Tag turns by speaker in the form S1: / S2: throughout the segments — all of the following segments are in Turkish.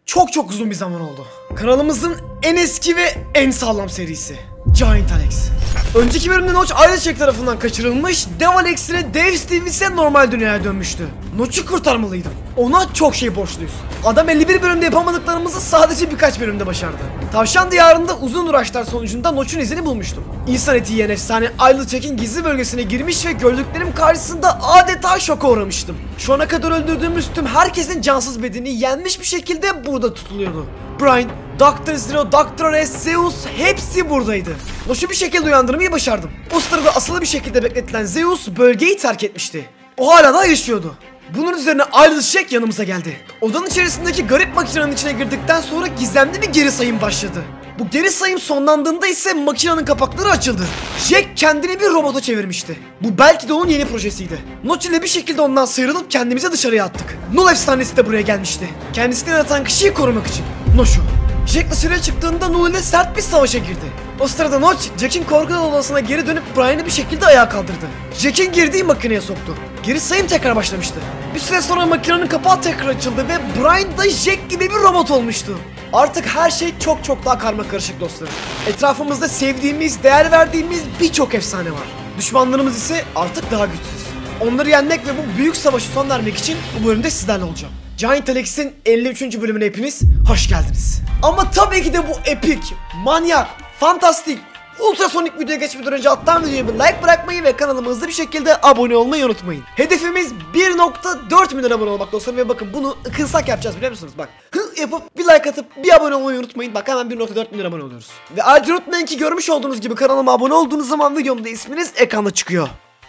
S1: Çok uzun bir zaman oldu. Kanalımızın en eski ve en sağlam serisi Giant Alex. Önceki bölümde Notch Ailechek tarafından kaçırılmış, Dev Alex ile Dave Steve ise normal dünyaya dönmüştü. Notch'u kurtarmalıydım. Ona çok şey borçluyuz. Adam 51 bölümde yapamadıklarımızı sadece birkaç bölümde başardı. Tavşan diyarında uzun uğraşlar sonucunda Notch'un izini bulmuştum. İnsan eti yiyen efsane Ailechek'in gizli bölgesine girmiş ve gördüklerim karşısında adeta şoka uğramıştım. Şu ana kadar öldürdüğümüz tüm herkesin cansız bedeni yenmiş bir şekilde burada tutuluyordu. Brian, Dr. Zero, Dr. S, Zeus hepsi buradaydı. Notch'u bir şekilde uyandırmayı başardım. O sırada asılı bir şekilde bekletilen Zeus bölgeyi terk etmişti. O hala da yaşıyordu. Bunun üzerine Ailechek yanımıza geldi. Odanın içerisindeki garip makinenin içine girdikten sonra gizemli bir geri sayım başladı. Bu geri sayım sonlandığında ise makinenin kapakları açıldı. Jack kendini bir robota çevirmişti. Bu belki de onun yeni projesiydi. Notch ile bir şekilde ondan sıyrılıp kendimize dışarıya attık. Null efsanesi de buraya gelmişti. Kendisini yaratan kişiyi korumak için. Notch'u. Jack dışarıya çıktığında Null ile sert bir savaşa girdi. O sırada Notch, Jack'in korku odasına geri dönüp Brian'ı bir şekilde ayağa kaldırdı. Jack'in girdiği makineye soktu. Geri sayım tekrar başlamıştı. Bir süre sonra makinenin kapağı tekrar açıldı ve Brian da Jack gibi bir robot olmuştu. Artık her şey çok daha karmakarışık dostlarım. Etrafımızda sevdiğimiz, değer verdiğimiz birçok efsane var. Düşmanlarımız ise artık daha güçsüz. Onları yenmek ve bu büyük savaşı son vermek için bu bölümde sizlerle olacağım. Giant Alex'in 53. bölümüne hepiniz hoş geldiniz. Ama tabii ki de bu epik, manyak, fantastik, ultrasonik videoya geçmeden önce alttan videoya bir like bırakmayı ve kanalıma hızlı bir şekilde abone olmayı unutmayın. Hedefimiz 1.4 milyon abone olmak dostlarım ve bakın bunu ıkınsak yapacağız biliyor musunuz? Bak yapıp bir like atıp bir abone olmayı unutmayın. Bak hemen 1.4 milyon abone oluyoruz. Ve ayrıca unutmayın ki görmüş olduğunuz gibi kanalıma abone olduğunuz zaman videomda isminiz ekranda çıkıyor.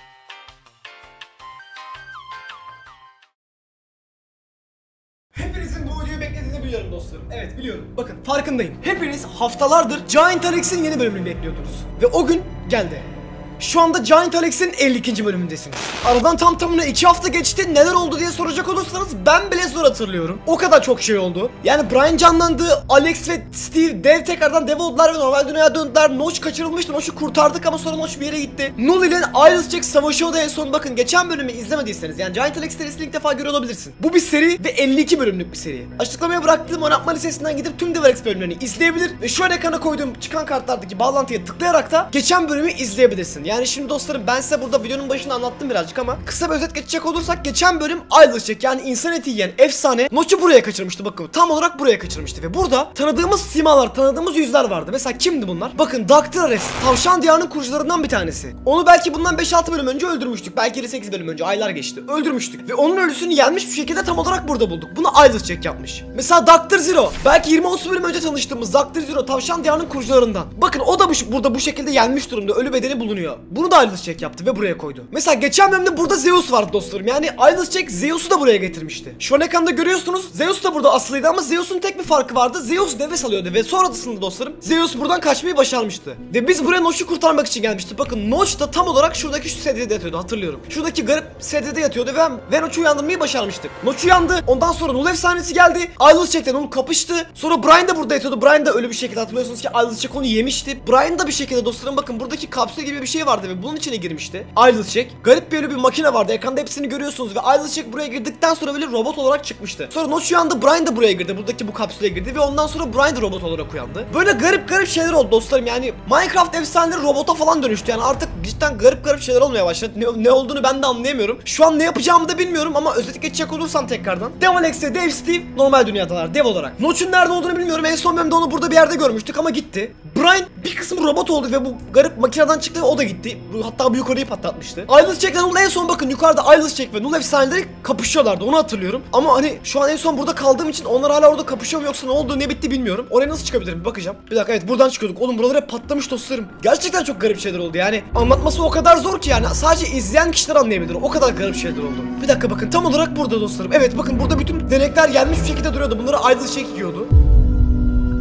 S1: Hepinizin bu videoyu beklediğini biliyorum dostlarım. Evet biliyorum. Bakın farkındayım. Hepiniz haftalardır Giant Alex'in yeni bölümünü bekliyordunuz. Ve o gün geldi. Şu anda Giant Alex'in 52. bölümündesiniz. Aradan tam tamına 2 hafta geçti. Neler oldu diye soracak olursanız ben bile zor hatırlıyorum. O kadar çok şey oldu. Yani Brian canlandı. Alex ve Steve dev tekrardan dev oldular ve normal dünyaya döndüler. Notch kaçırılmıştı. Notch'u kurtardık ama sonra Notch bir yere gitti. Null ile Ailechek savaşıyordu en son. Bakın geçen bölümü izlemediyseniz yani Giant Alex serisini ilk defa görüyor olabilirsin. Bu bir seri ve 52 bölümlük bir seri. Açıklamaya bıraktığım oynatma listesinden gidip tüm Dev Alex bölümlerini izleyebilir ve şu an ekrana koyduğum çıkan kartlardaki bağlantıya tıklayarak da geçen bölümü izleyebilirsin. Yani şimdi dostlarım ben size burada videonun başında anlattım birazcık ama kısa bir özet geçecek olursak geçen bölüm Ailechek yani insan eti yiyen efsane Notch'u buraya kaçırmıştı bakın. Tam olarak buraya kaçırmıştı ve burada tanıdığımız simalar, tanıdığımız yüzler vardı. Mesela kimdi bunlar? Bakın Dr. Ares, Tavşan Diyarı'nın kurucularından bir tanesi. Onu belki bundan 5-6 bölüm önce öldürmüştük. Belki de 8 bölüm önce, aylar geçti. Öldürmüştük ve onun ölüsünü yenmiş bir şekilde tam olarak burada bulduk. Bunu Ailechek yapmış. Mesela Dr. Zero, belki 20-30 bölüm önce tanıştığımız Dr. Zero, Tavşan Diyarı'nın kurucularından. Bakın o da burada bu şekilde yenmiş durumda. Ölü bedeni bulunuyor. Bunu da Ailechek yaptı ve buraya koydu. Mesela geçen bölümde burada Zeus vardı dostlarım. Yani Ailechek Zeus'u da buraya getirmişti. Şu an ekranda görüyorsunuz. Zeus da burada aslıydı ama Zeus'un tek bir farkı vardı. Zeus nefes alıyordu ve sonrasında dostlarım Zeus buradan kaçmayı başarmıştı. Ve biz buraya Notch'u kurtarmak için gelmiştik. Bakın Notch da tam olarak şuradaki şu sedyede yatıyordu hatırlıyorum. Şuradaki garip sedyede yatıyordu ve Notch'u uyandırmayı başarmıştık. Notch uyandı. Ondan sonra Null efsanesi geldi. Ailechek'ten onu kapıştı. Sonra Brian da burada yatıyordu. Brian da ölü bir şekilde hatırlıyorsunuz ki Ailechek onu yemişti. Brian da bir şekilde dostlarım bakın buradaki kapsül gibi bir şey vardı ve bunun içine girmişti. Ailechek garip bir makine vardı. Ekranda hepsini görüyorsunuz ve Ailechek buraya girdikten sonra böyle robot olarak çıkmıştı. Sonra Notch uyandı. Brian da buraya girdi. Buradaki bu kapsüle girdi ve ondan sonra Brian da robot olarak uyandı. Böyle garip şeyler oldu dostlarım. Yani Minecraft efsaneleri robota falan dönüştü. Yani artık cidden garip şeyler olmaya başladı. Ne olduğunu ben de anlayamıyorum. Şu an ne yapacağımı da bilmiyorum ama özet geçecek olursam tekrardan. Dev Alex ve Dave Steve normal dünyadalar dev olarak. Notch'un nerede olduğunu bilmiyorum. En son bölümde onu burada bir yerde görmüştük ama gitti. Brian bir kısmı robot oldu ve bu garip makineden çıktı ve o da gitti. Hatta bu yukarıyı patlatmıştı. Ailechek ve Null en son bakın yukarıda Ailechek ve Null efsaneleri kapışıyorlardı onu hatırlıyorum. Ama hani şu an en son burada kaldığım için onlar hala orada kapışıyor mu yoksa ne oldu ne bitti bilmiyorum. Oraya nasıl çıkabilirim bir bakacağım. Bir dakika evet buradan çıkıyorduk. Oğlum buralar hep patlamış dostlarım. Gerçekten çok garip şeyler oldu yani. Anlatması o kadar zor ki yani sadece izleyen kişiler anlayabilir. O kadar garip şeyler oldu. Bir dakika bakın tam olarak burada dostlarım. Evet bakın burada bütün denekler yenmiş bir şekilde duruyordu. Bunları Ailechek yiyordu.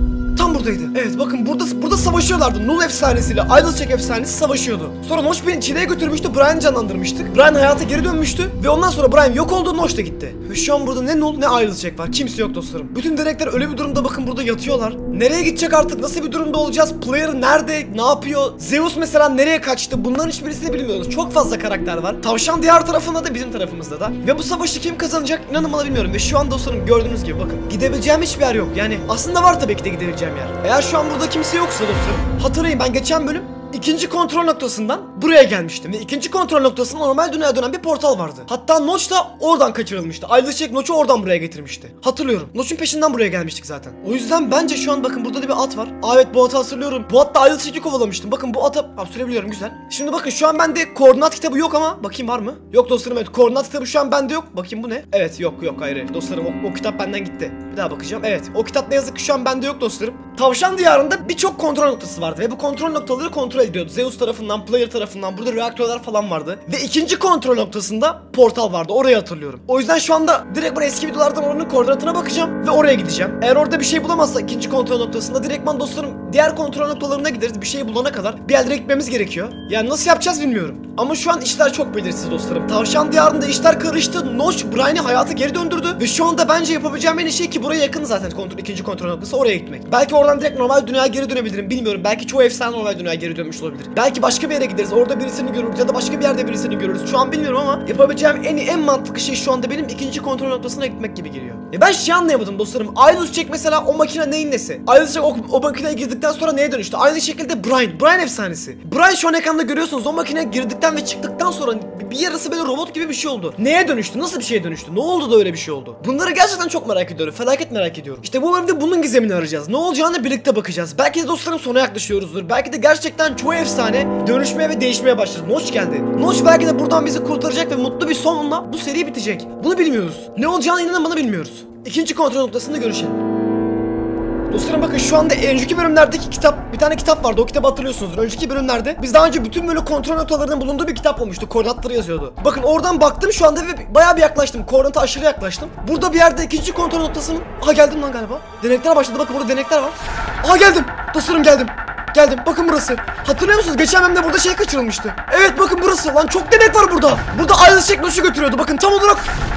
S1: tam buradaydı. Evet bakın burada savaşıyorlardı. Null efsanesiyle Idlecheck efsanesi savaşıyordu. Sonra Notch beni çileye götürmüştü. Brian'ı canlandırmıştık. Brian hayata geri dönmüştü ve ondan sonra Brian yok oldu, Notch da gitti. Ve şu an burada ne Null ne Idlecheck var. Kimse yok dostlarım. Bütün denekler öyle bir durumda, bakın burada yatıyorlar. Nereye gidecek artık? Nasıl bir durumda olacağız? Player nerede? Ne yapıyor? Zeus mesela nereye kaçtı? Bunların hiçbirisini bilmiyoruz. Çok fazla karakter var. Tavşan diğer tarafında da bizim tarafımızda da. Ve bu savaşı kim kazanacak? İnanın bana bilmiyorum. Ve şu an dostlarım gördüğünüz gibi bakın. Gidebileceğim hiçbir yer yok. Yani aslında var tabii ki de gidebileceğim yer. Eğer şu an burada kimse yoksa dostlarım, hatırlayın ben geçen bölüm İkinci kontrol noktasından buraya gelmiştim ve ikinci kontrol noktasında normal dünyaya dönen bir portal vardı. Hatta Notch da oradan kaçırılmıştı. Idlecheck Notch'u oradan buraya getirmişti. Hatırlıyorum. Notch'un peşinden buraya gelmiştik zaten. O yüzden bence şu an bakın burada da bir at var. Evet bu atı hatırlıyorum. Bu atta Idlecheck'i kovalamıştım. Bakın bu ata sürebiliyorum, güzel. Şimdi bakın şu an bende koordinat kitabı yok ama bakayım var mı? Yok dostlarım, evet koordinat kitabı şu an bende yok. Bakayım bu ne? Evet yok hayır dostlarım o kitap benden gitti. Bir daha bakacağım. Evet o kitap ne yazık ki şu an bende yok dostlarım. Tavşan diyarında birçok kontrol noktası vardı ve bu kontrol noktaları kontrol ediyordu. Zeus tarafından, player tarafından, burada reaktörler falan vardı. Ve ikinci kontrol noktasında portal vardı. Orayı hatırlıyorum. O yüzden şu anda direkt ben eski videolardan oranın koordinatına bakacağım ve oraya gideceğim. Eğer orada bir şey bulamazsak ikinci kontrol noktasında direktman dostlarım diğer kontrol noktalarına gideriz. Bir şey bulana kadar bir yerlere gitmemiz gerekiyor. Yani nasıl yapacağız bilmiyorum. Ama şu an işler çok belirsiz dostlarım. Tavşan diyarında işler karıştı. Notch Brian'i hayata geri döndürdü ve şu anda bence yapabileceğim en iyi şey, ki buraya yakın zaten ikinci kontrol noktası, oraya gitmek. Belki oradan direkt normal dünyaya geri dönebilirim, bilmiyorum. Belki çoğu efsane normal dünyaya geri dönmüş olabilir. Belki başka bir yere gideriz. Orada birisini görürüz ya da başka bir yerde birisini görürüz. Şu an bilmiyorum ama yapabileceğim en mantıklı şey şu anda benim ikinci kontrol noktasına gitmek gibi geliyor. Ya ben şey anlayamadım dostlarım. Idlecheck mesela o makine neyin nesi? Idlecheck o makineye girdikten sonra neye dönüştü? Aynı şekilde Brian efsanesi. Brian şu an ekranda görüyorsunuz. O makineye girdikten ve çıktıktan sonra bir yarısı böyle robot gibi bir şey oldu. Neye dönüştü? Nasıl bir şeye dönüştü? Ne oldu da öyle bir şey oldu? Bunları gerçekten çok merak ediyorum. Felaket merak ediyorum. İşte bu bölümde bunun gizemini arayacağız. Ne olacağını birlikte bakacağız. Belki de dostlarım sona yaklaşıyoruzdur. Belki de gerçekten çoğu efsane dönüşmeye ve değişmeye başladı. Notch geldi. Notch belki de buradan bizi kurtaracak ve mutlu bir sonla bu seri bitecek. Bunu bilmiyoruz. Ne olacağını inanın bana bilmiyoruz. İkinci kontrol noktasında görüşelim. Dostlarım bakın şu anda önceki bölümlerdeki kitap, bir tane kitap vardı, o kitabı hatırlıyorsunuzdur. Önceki bölümlerde biz daha önce bütün böyle kontrol noktalarının bulunduğu bir kitap olmuştu. Koordinatları yazıyordu. Bakın oradan baktım şu anda ve bayağı bir yaklaştım. Koordinata aşırı yaklaştım. Burada bir yerde ikinci kontrol noktasının... Aha geldim lan galiba. Denekler başladı, bakın burada denekler var. Aha geldim. Dostlarım geldim. Geldim. Bakın burası. Hatırlıyor musunuz? Geçen bölümde burada şey kaçırılmıştı. Evet bakın burası. Lan çok denek var burada. Burada Idlecheck Notch'u götürüyordu. Bakın tam olarak.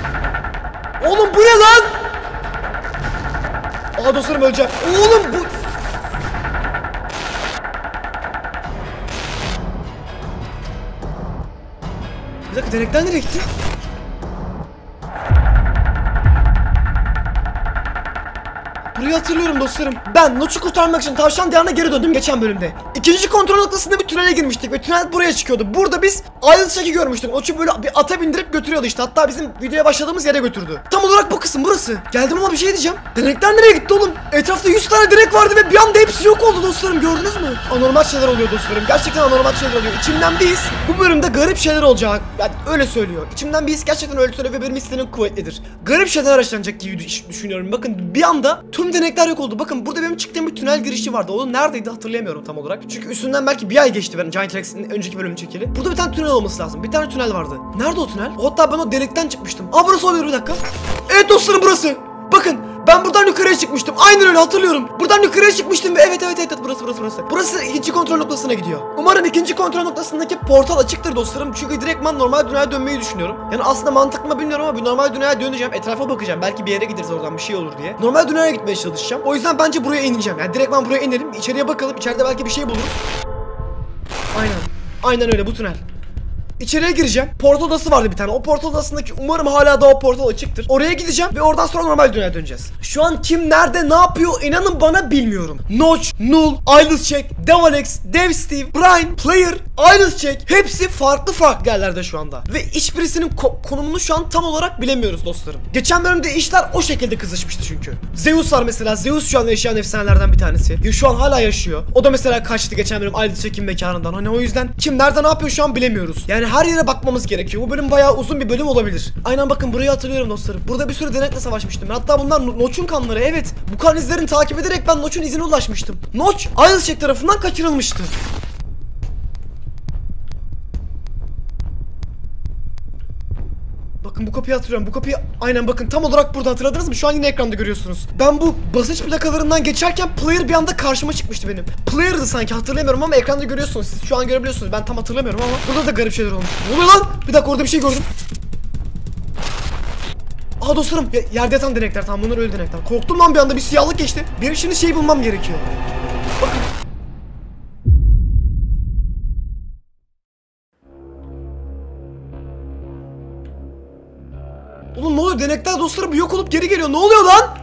S1: Oğlum bu ne lan? Aha dostlarım öleceğim. Oğlum bu... Bir dakika, denekler nereye gitti? Burayı hatırlıyorum dostlarım. Ben Notch'u kurtarmak için tavşan diyarına geri döndüm geçen bölümde. İkinci kontrol noktasında bir tünele girmiştik ve tünel buraya çıkıyordu. Burada biz Idlecheck'i görmüştük. Notch'u böyle bir ata bindirip götürüyordu işte. Hatta bizim videoya başladığımız yere götürdü. Tam olarak bu kısım burası. Geldim ama bir şey diyeceğim. Denekler nereye gitti oğlum? Etrafta 100 tane denek vardı ve bir anda hepsi yok oldu dostlarım. Gördünüz mü? Anormal şeyler oluyor dostlarım. Gerçekten anormal şeyler oluyor. İçimden bir his bu bölümde garip şeyler olacak. Yani öyle söylüyor. İçimden bir his gerçekten öyle söylüyor ve benim hislerim kuvvetlidir. Garip şeyler yaşanacak gibi düşünüyorum. Bakın bir anda tüm denekler yok oldu. Bakın burada benim çıktığım bir tünel girişi vardı. O neredeydi hatırlayamıyorum tam olarak. Çünkü üstünden belki bir ay geçti ben Giant Rex'in önceki bölümü çekili. Burada bir tane tünel olması lazım. Bir tane tünel vardı. Nerede o tünel? Hatta ben o delikten çıkmıştım. Aa burası oluyor, bir dakika. Evet dostlarım burası. Bakın ben buradan yukarıya çıkmıştım. Aynen öyle hatırlıyorum. Buradan yukarıya çıkmıştım ve evet burası. Burası ikinci kontrol noktasına gidiyor. Umarım ikinci kontrol noktasındaki portal açıktır dostlarım. Çünkü direktman normal dünyaya dönmeyi düşünüyorum. Yani aslında mantıklı mı bilmiyorum ama bir normal dünyaya döneceğim. Etrafa bakacağım. Belki bir yere gideriz oradan bir şey olur diye. Normal dünyaya gitmeye çalışacağım. O yüzden bence buraya ineceğim. Yani direktman buraya inelim. İçeriye bakalım. İçeride belki bir şey buluruz. Aynen öyle, bu tünel. İçeriye gireceğim. Portal odası vardı bir tane. O portal odasındaki, umarım hala da o portal açıktır. Oraya gideceğim ve oradan sonra normal dünyaya döneceğiz. Şu an kim nerede ne yapıyor inanın bana bilmiyorum. Notch, Null, Idlecheck, Devalex, Dev Steve, Brian, Player, Idlecheck hepsi farklı yerlerde şu anda. Ve hiçbirisinin konumunu şu an tam olarak bilemiyoruz dostlarım. Geçen bölümde işler o şekilde kızışmıştı çünkü. Zeus var mesela. Zeus şu an yaşayan efsanelerden bir tanesi. Ya şu an hala yaşıyor. O da mesela kaçtı geçen bölüm Idlecheck'in mekanından. Hani o yüzden kim nerede ne yapıyor şu an bilemiyoruz. Yani her yere bakmamız gerekiyor. Bu bölüm bayağı uzun bir bölüm olabilir. Aynen bakın burayı hatırlıyorum dostlarım. Burada bir sürü denekle savaşmıştım. Hatta bunlar Notch'un kanları, evet. Bu kan izlerini takip ederek ben Notch'un izine ulaşmıştım. Notch Idlecheck tarafından kaçırılmıştı. Bakın bu kapıyı hatırlıyorum. Bu kapıyı aynen bakın tam olarak burada, hatırladınız mı? Şu an yine ekranda görüyorsunuz. Ben bu basınç plakalarından geçerken player bir anda karşıma çıkmıştı benim. Player'dı sanki, hatırlamıyorum ama ekranda görüyorsunuz. Siz şu an görebiliyorsunuz. Ben tam hatırlamıyorum ama burada da garip şeyler olmuş. Ne oluyor lan? Bir dakika, orada bir şey gördüm. Aha dostlarım, yerde yatan denekler. Tamam, bunlar öyle denekler. Korktum lan, bir anda bir siyahlık geçti. Benim şimdi şeyi bulmam gerekiyor. Bakın. Oğlum ne oluyor? Denekler dostlarım bir yok olup geri geliyor. Ne oluyor lan?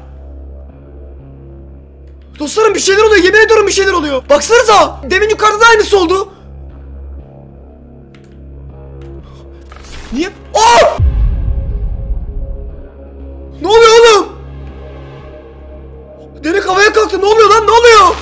S1: Dostlarım bir şeyler oluyor. Yemin ediyorum bir şeyler oluyor. Baksanıza. Demin yukarıda da aynısı oldu. Niye? Aa! Ne oluyor oğlum? Denek havaya kalktı. Ne oluyor lan? Ne oluyor?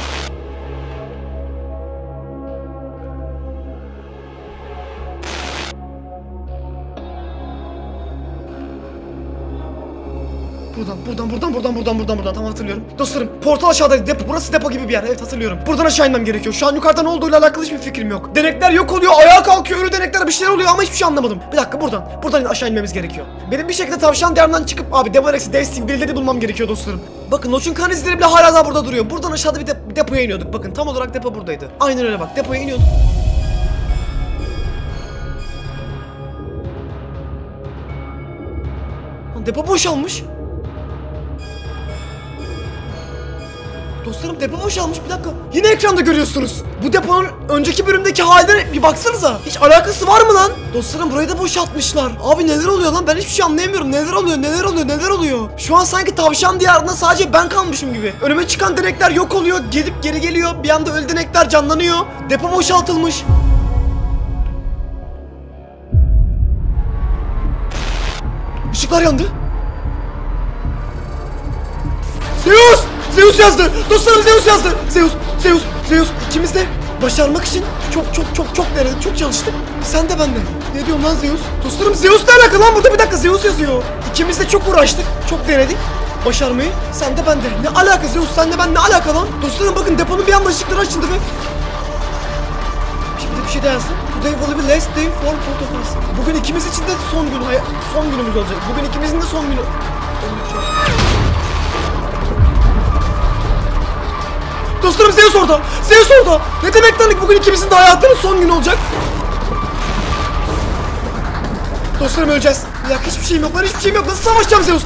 S1: Buradan. Tamam, hatırlıyorum. Dostlarım, portal aşağıdaydı. Depo, burası depo gibi bir yer. Evet, hatırlıyorum. Buradan aşağı inmem gerekiyor. Şu an yukarıda ne olduğuyla alakalı hiçbir fikrim yok. Denekler yok oluyor. Ayağa kalkıyor. Ölü denekler, bir şeyler oluyor ama hiçbir şey anlamadım. Bir dakika, buradan aşağı inmemiz gerekiyor. Benim bir şekilde tavşan diyarından çıkıp abi Devarex'i, Devsting birileri bulmam gerekiyor dostlarım. Bakın Notch'un kan izleri bile hala daha burada duruyor. Buradan aşağıda bir depoya iniyorduk. Bakın tam olarak depo buradaydı. Aynen öyle bak. Depoya iniyorduk. Depo boşalmış. Dostlarım depo boşalmış, bir dakika. Yine ekranda görüyorsunuz. Bu deponun önceki bölümdeki haline bir baksanıza. Hiç alakası var mı lan? Dostlarım burayı da boşaltmışlar. Abi neler oluyor lan? Ben hiçbir şey anlayamıyorum. Neler oluyor? Şu an sanki tavşan diyarında sadece ben kalmışım gibi. Önüme çıkan denekler yok oluyor. Gelip geri geliyor. Bir anda ölü denekler canlanıyor. Depo boşaltılmış. Işıklar yandı. Zeus yazdı. Dostlarım Zeus yazdı. Zeus. İkimiz de başarmak için çok denedik. Çok çalıştık. Sen de ben de. Ne diyorum lan Zeus? Dostlarım Zeus'la alakalı lan burada, bir dakika, Zeus yazıyor. İkimiz de çok uğraştık. Çok denedik. Başarmayı. Sen de ben de. Ne alaka Zeus? Sen de ben ne alaka lan? Dostlarım bakın deponun bir anda ışıkları açıldı ve şimdi bir şey de yazdı. Today will be last day for both of us. Bugün ikimiz için de son günümüz olacak. Bugün ikimizin de son günü. Dostlarım Zeus orada. Ne demek lan, bugün ikimizin de hayatının son günü olacak. Dostlarım öleceğiz. Bir dakika, hiçbir şeyim yok lan, Nasıl savaşacağım Zeus?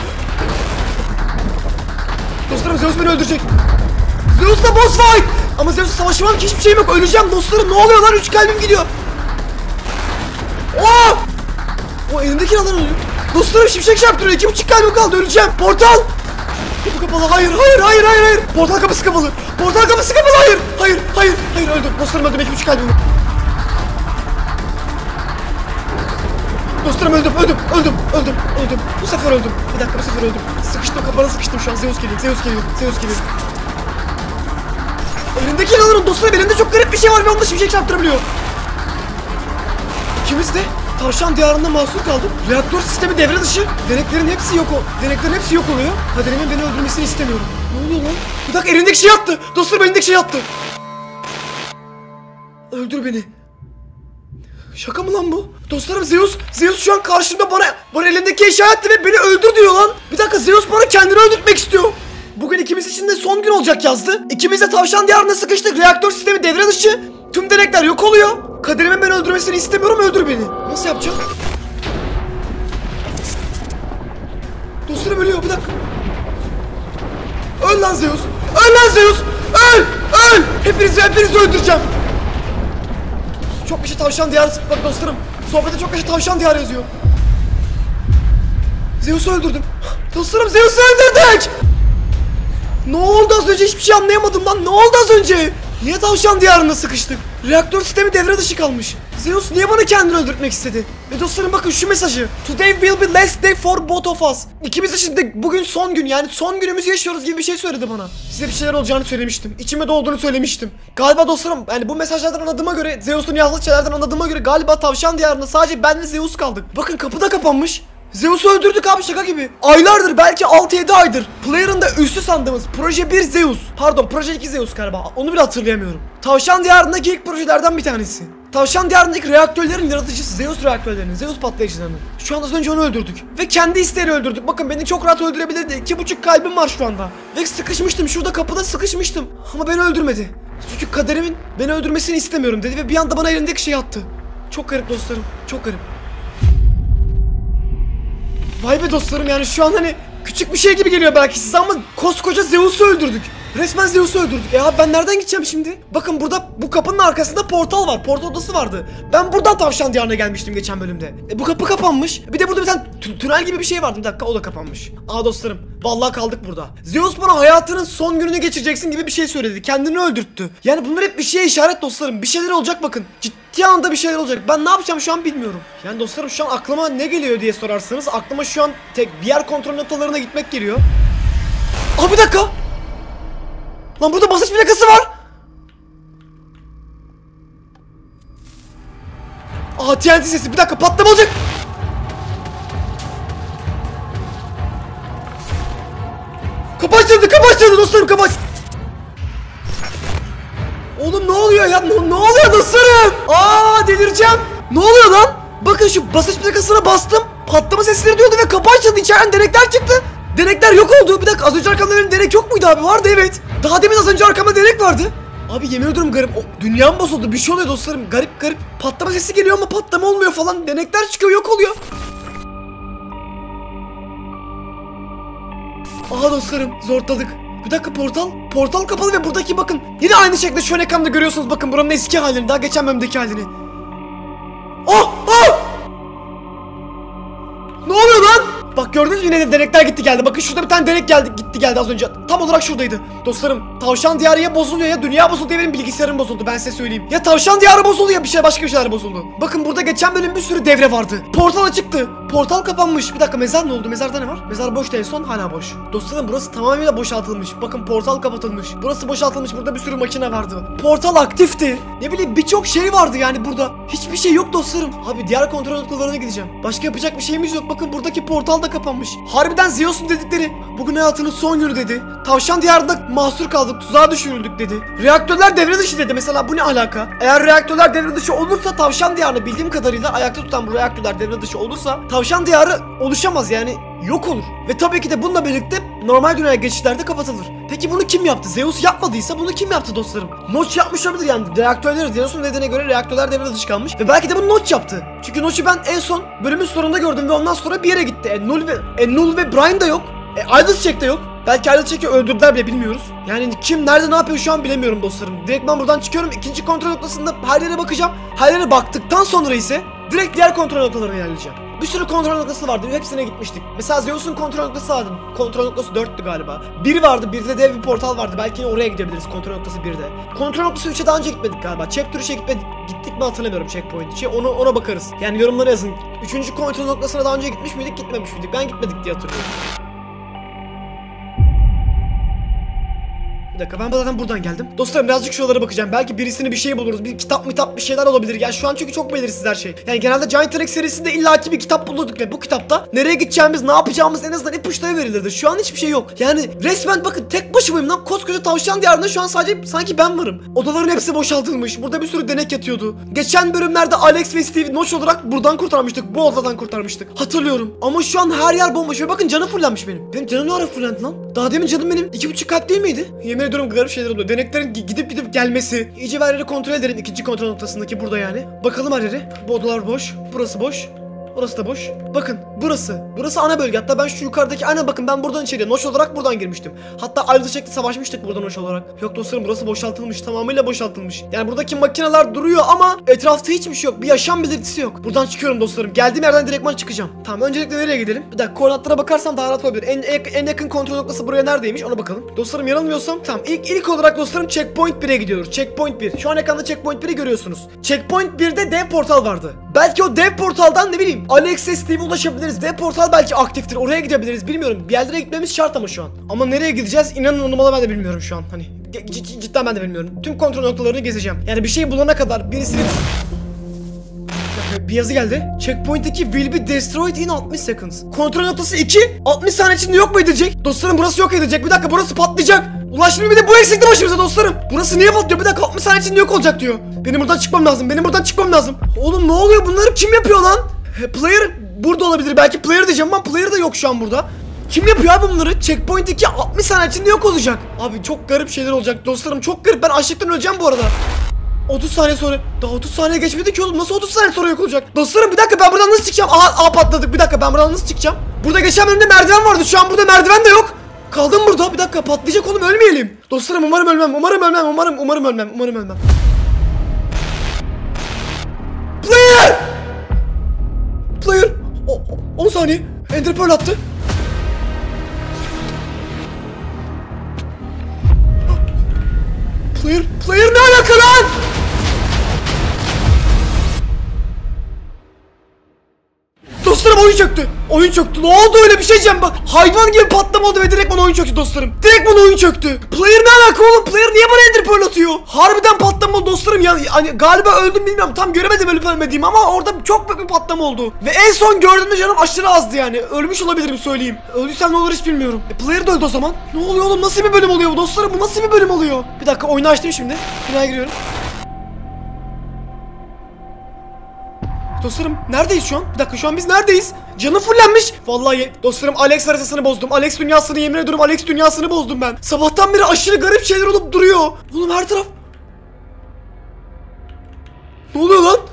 S1: Dostlarım Zeus beni öldürecek. Zeus'la boss fight. Ama Zeus'la savaşamam ki, hiçbir şeyim yok. Öleceğim dostlarım. Ne oluyor lan? 3 kalbim gidiyor. Oh! O elindeki alan ölüyor. Dostlarım şimşek çarptırıyor. 2,5 kalbim kaldı. Öleceğim. Portal. Kapı kapalı. Hayır. Portal kapısı kapalı. Hayır. Öldüm. Dostlarım öldüm. 2,5 kalbim var. Dostlarım öldüm. Bu sefer öldüm. Bir dakika, bu sefer öldüm. Sıkıştım, kapana sıkıştım şu an. Zeus geliyor. Elindeki alırım dostlarım. Elinde çok garip bir şey var ve onda şimşek çarptırabiliyor. İkimiz de tavşan diyarında mahsur kaldık. Reaktör sistemi devre dışı. Deneklerin hepsi yok oluyor. Kaderimin beni öldürmesini istemiyorum. Ne oluyor lan? Bir dakika, elindeki şey attı. Dostlarım elindeki şey attı. Öldür beni. Şaka mı lan bu? Dostlarım Zeus şu an karşımda bana elindeki eşya attı ve beni öldür diyor lan. Bir dakika, Zeus bana kendini öldürtmek istiyor. Bugün ikimiz için de son gün olacak yazdı. İkimiz de tavşan diyarına sıkıştık. Reaktör sistemi devre dışı. Tüm denekler yok oluyor. Kaderimin beni öldürmesini istemiyorum, öldür beni. Nasıl yapacağım? Dostlarım ölüyor, bir dakika. Öl lan Zeus. Öl. Hepinizi öldüreceğim. Çok yaşa tavşan diyarı, bak dostlarım. Sohbette çok yaşa tavşan diyarı yazıyor. Zeus'u öldürdüm. Dostlarım Zeus'u öldürdük. Ne oldu az önce? Hiçbir şey anlayamadım lan. Ne oldu az önce? Niye tavşan diyarında sıkıştık? Reaktör sistemi devre dışı kalmış. Zeus niye bana kendini öldürtmek istedi? Ve dostlarım bakın şu mesajı. Today will be last day for both of us. İkimiz için de bugün son gün, yani son günümüzü yaşıyoruz gibi bir şey söyledi bana. Size bir şeyler olacağını söylemiştim. İçime doğduğunu söylemiştim. Galiba dostlarım, yani bu mesajlardan anladığıma göre, Zeus'un yazdığı şeylerden anladığıma göre galiba tavşan diyarında sadece ben ve Zeus kaldık. Bakın kapı da kapanmış. Zeus'u öldürdük abi, şaka gibi. Aylardır, belki 6-7 aydır Player'ın da üstü sandığımız Proje 1 Zeus, pardon Proje 2 Zeus galiba, onu bile hatırlayamıyorum. Tavşan diyarındaki ilk projelerden bir tanesi. Tavşan diyarındaki reaktörlerin yaratıcısı, Zeus reaktörlerinin, Zeus patlayıcılarının. Şu an az önce onu öldürdük. Ve kendi isteğiyle öldürdük. Bakın beni çok rahat öldürebilirdi. 2,5 kalbim var şu anda. Ve sıkışmıştım. Şurada kapıda sıkışmıştım. Ama beni öldürmedi. Çünkü kaderimin beni öldürmesini istemiyorum dedi ve bir anda bana elindeki şeyi attı. Çok garip dostlarım. Çok garip. Vay be dostlarım, yani şu an hani küçük bir şey gibi geliyor belki size ama koskoca Zeus'u öldürdük. Resmen Zeus'u öldürdük. Abi ben nereden gideceğim şimdi? Bakın burada bu kapının arkasında portal var. Portal odası vardı. Ben buradan tavşan diyarına gelmiştim geçen bölümde. Bu kapı kapanmış. Bir de burada bir tane tünel gibi bir şey vardı. Bir dakika, o da kapanmış. Dostlarım, vallahi kaldık burada. Zeus bana hayatının son gününü geçireceksin gibi bir şey söyledi. Kendini öldürttü. Yani bunlar hep bir şeye işaret dostlarım. Bir şeyler olacak bakın. Ciddi anlamda bir şeyler olacak. Ben ne yapacağım şu an bilmiyorum. Yani dostlarım şu an aklıma ne geliyor diye sorarsanız aklıma şu an tek bir yer kontrol noktalarına gitmek geliyor. Bir dakika. Lan burada basınç plakası var. TNT sesi, bir dakika, patlama olacak. Kapı açıldı dostlarım, kapı aç. Oğlum ne oluyor ya, ne oluyor dostlarım? Delireceğim. Ne oluyor lan? Bakın şu basınç plakasına bastım, patlama sesleri diyordu ve kapı açıldı, içeriden denekler çıktı. Denekler yok oldu. Bir dakika, az önce arkamda benim denek yok muydu abi? Vardı, evet. Daha demin az önce arkamda denek vardı. Abi yemin ediyorum garip. Dünyam bozuldu, bir şey oluyor dostlarım. Garip. Patlama sesi geliyor ama patlama olmuyor falan. Denekler çıkıyor, yok oluyor. Dostlarım, zorladık. Bir dakika, portal kapalı ve buradaki bakın yine aynı şekilde şu an ekranda görüyorsunuz, bakın buranın eski halini, daha geçen bölümdeki halini. Ne oluyor lan? Bak gördünüz mü, yine de denekler gitti geldi. Bakın şurada bir tane denek gitti geldi az önce. Tam olarak şuradaydı. Dostlarım, tavşan diyarı ya bozuluyor ya dünya bozuldu ya benim bilgisayarım bozuldu, ben size söyleyeyim. Ya tavşan diyarı bozuldu ya başka bir şeyler bozuldu. Bakın burada geçen bölüm bir sürü devre vardı. Portal açıktı. Portal kapanmış. Bir dakika, mezar ne oldu? Mezarda ne var? Mezar boştu en son, hala boş. Dostlarım burası tamamıyla boşaltılmış. Bakın portal kapatılmış. Burası boşaltılmış. Burada bir sürü makine vardı. Portal aktifti. Ne bileyim, birçok şey vardı yani burada. Hiçbir şey yok dostlarım. Abi diğer kontrol noktalarına gideceğim. Başka yapacak bir şeyimiz yok. Bakın buradaki portal da kapanmış. Harbiden Zeus'un dedikleri. Bugün hayatının son günü dedi. Tavşan diyarında mahsur kaldık, tuzağa düşürüldük dedi. Reaktörler devre dışı dedi. Mesela bu ne alaka? Eğer reaktörler devre dışı olursa tavşan diyarını bildiğim kadarıyla ayakta tutan bu reaktörler devre dışı olursa tavşan diyarı oluşamaz, yani yok olur. Ve tabii ki de bununla birlikte normal dünyaya geçişlerde kapatılır. Peki bunu kim yaptı? Zeus yapmadıysa bunu kim yaptı dostlarım? Notch yapmış olabilir yani. Reaktörleri Zeus'un dediğine göre reaktörler devre dışı kalmış. Ve belki de bunu Notch yaptı. Çünkü Notch'u ben en son bölümün sonunda gördüm ve ondan sonra bir yere gitti. Ennull ve Brian da yok. Idlecheck de yok. Belki Idlecheck'i öldürdüler bile, bilmiyoruz. Yani kim nerede ne yapıyor şu an bilemiyorum dostlarım. Direkt ben buradan çıkıyorum. İkinci kontrol noktasında her yere bakacağım. Her yere baktıktan sonra ise direkt diğer kontrol noktalarına ilerleyeceğim. Bir sürü kontrol noktası vardı. Hepsine gitmiştik. Mesela Zeus'un kontrol noktası vardı. Kontrol noktası 4'tü galiba. Biri vardı. Bir de dev bir portal vardı. Belki oraya gidebiliriz kontrol noktası 1'de. Kontrol noktası 3'e daha önce gitmedik galiba. Chapter 3'e gitmedik. Gittik mi hatırlamıyorum, checkpoint 3'e. Ona bakarız. Yani yorumlara yazın. 3. kontrol noktasına daha önce gitmiş miydik, gitmemiş miydik? Ben gitmedik diye hatırlıyorum. Bir dakika, ben zaten buradan geldim. Dostlarım birazcık şuralara bakacağım. Belki birisini bir şey buluruz. Bir kitap bir şeyler olabilir. Yani şu an çünkü çok belirsiz her şey. Yani genelde Giant Rex serisinde illaki bir kitap bulurduk ve bu kitapta nereye gideceğimiz, ne yapacağımız en azından ipuçları verilirdi. Şu an hiçbir şey yok. Yani resmen bakın tek başımayım lan. Koskoca tavşan diyarında şu an sadece sanki ben varım. Odaların hepsi boşaltılmış. Burada bir sürü denek yatıyordu. Geçen bölümlerde Alex ve Steve Notch olarak buradan kurtarmıştık. Bu odadan kurtarmıştık. Hatırlıyorum. Ama şu an her yer bomboş ve bakın canım fullenmiş benim. Benim canım ne ara fullendi lan? Daha demin canım benim 2,5 kalp değil miydi? Yemin ediyorum garip şeyler oluyor. Deneklerin gidip gelmesi. İyice her yeri kontrol edelim. İkinci kontrol noktasındaki burada yani. Bakalım her yere. Bu odalar boş. Burası boş. Orası da boş. Bakın burası. Burası ana bölge. Hatta ben şu yukarıdaki aynen bakın ben buradan içeriye Notch olarak buradan girmiştim. Hatta Idlecheck'le savaşmıştık buradan Notch olarak. Yok dostlarım, burası boşaltılmış. Tamamıyla boşaltılmış. Yani buradaki makineler duruyor ama etrafta hiçbir şey yok. Bir yaşam belirtisi yok. Buradan çıkıyorum dostlarım. Geldiğim yerden direktman çıkacağım. Tamam, öncelikle nereye gidelim? Bir dakika, koordinatlara bakarsam daha rahat olabilir. En yakın kontrol noktası buraya neredeymiş ona bakalım. Dostlarım yanılmıyorsam tamam. İlk olarak dostlarım checkpoint 1'e gidiyoruz. Checkpoint 1. Şu an ekranda checkpoint 1'i görüyorsunuz. Checkpoint 1'de dev portal vardı. Belki o dev portaldan ne bileyim Alex'e Steve'e ulaşabiliriz. Dev portal belki aktiftir. Oraya gidebiliriz. Bilmiyorum. Bir yerlere gitmemiz şart ama şu an. Ama nereye gideceğiz? İnanın onu ben de bilmiyorum şu an. Hani cidden ben de bilmiyorum. Tüm kontrol noktalarını gezeceğim. Yani bir şey bulana kadar birisini... Bir yazı geldi. Checkpoint'teki will be destroyed in 60 seconds. Kontrol noktası 2. 60 saniye içinde yok mu edecek? Dostlarım burası yok edecek. Bir dakika, burası patlayacak. Ulaştım bir de bu eksikti başımıza dostlarım. Burası niye patlıyor? Bir dakika 60 saniye içinde yok olacak diyor. Benim buradan çıkmam lazım. Benim buradan çıkmam lazım. Oğlum ne oluyor? Bunları kim yapıyor lan? Player burada olabilir. Belki player diyeceğim ama player da yok şu an burada. Kim yapıyor abi bunları? Checkpoint 2 60 saniye içinde yok olacak. Abi çok garip şeyler olacak dostlarım. Çok garip. Ben açlıktan öleceğim bu arada. 30 saniye sonra. Daha 30 saniye geçmedi ki oğlum. Nasıl 30 saniye sonra yok olacak? Dostlarım bir dakika, ben buradan nasıl çıkacağım? Aha patladık. Bir dakika, ben buradan nasıl çıkacağım? Burada geçen bölümde merdiven vardı. Şu an burada merdiven de yok. Kaldım burada. Bir dakika, patlayacak oğlum, ölmeyelim. Dostlarım umarım ölmem. Umarım ölmem. Umarım ölmem. Umarım ölmem. Player! Player! 10 saniye. Ender Pearl attı. Player ne alaka lan? Dostlarım oyun çöktü. Oyun çöktü. Ne oldu, öyle bir şey diyeceğim bak. Hayvan gibi patlama oldu ve direkt bana oyun çöktü dostlarım. Direkt bana oyun çöktü. Player ne alaka oğlum? Player niye bana ender pearl atıyor? Harbiden patlama oldu dostlarım ya. Hani galiba öldüm, bilmiyorum. Tam göremedim ölüp ölmediğimi ama orada çok büyük bir patlama oldu. Ve en son gördüğümde canım aşırı azdı yani. Ölmüş olabilirim söyleyeyim. Öldüysem ne olur hiç bilmiyorum. Player de öldü o zaman. Ne oluyor oğlum? Nasıl bir bölüm oluyor bu dostlarım? Bu nasıl bir bölüm oluyor? Bir dakika, oyunu açtım şimdi. Dünyaya giriyorum. Dostlarım neredeyiz şu an? Bir dakika, şu an biz neredeyiz? Canım fullenmiş. Vallahi dostlarım Alex haritasını bozdum. Alex dünyasını, yemin ediyorum Alex dünyasını bozdum ben. Sabahtan beri aşırı garip şeyler olup duruyor. Oğlum her taraf. Ne oluyor lan?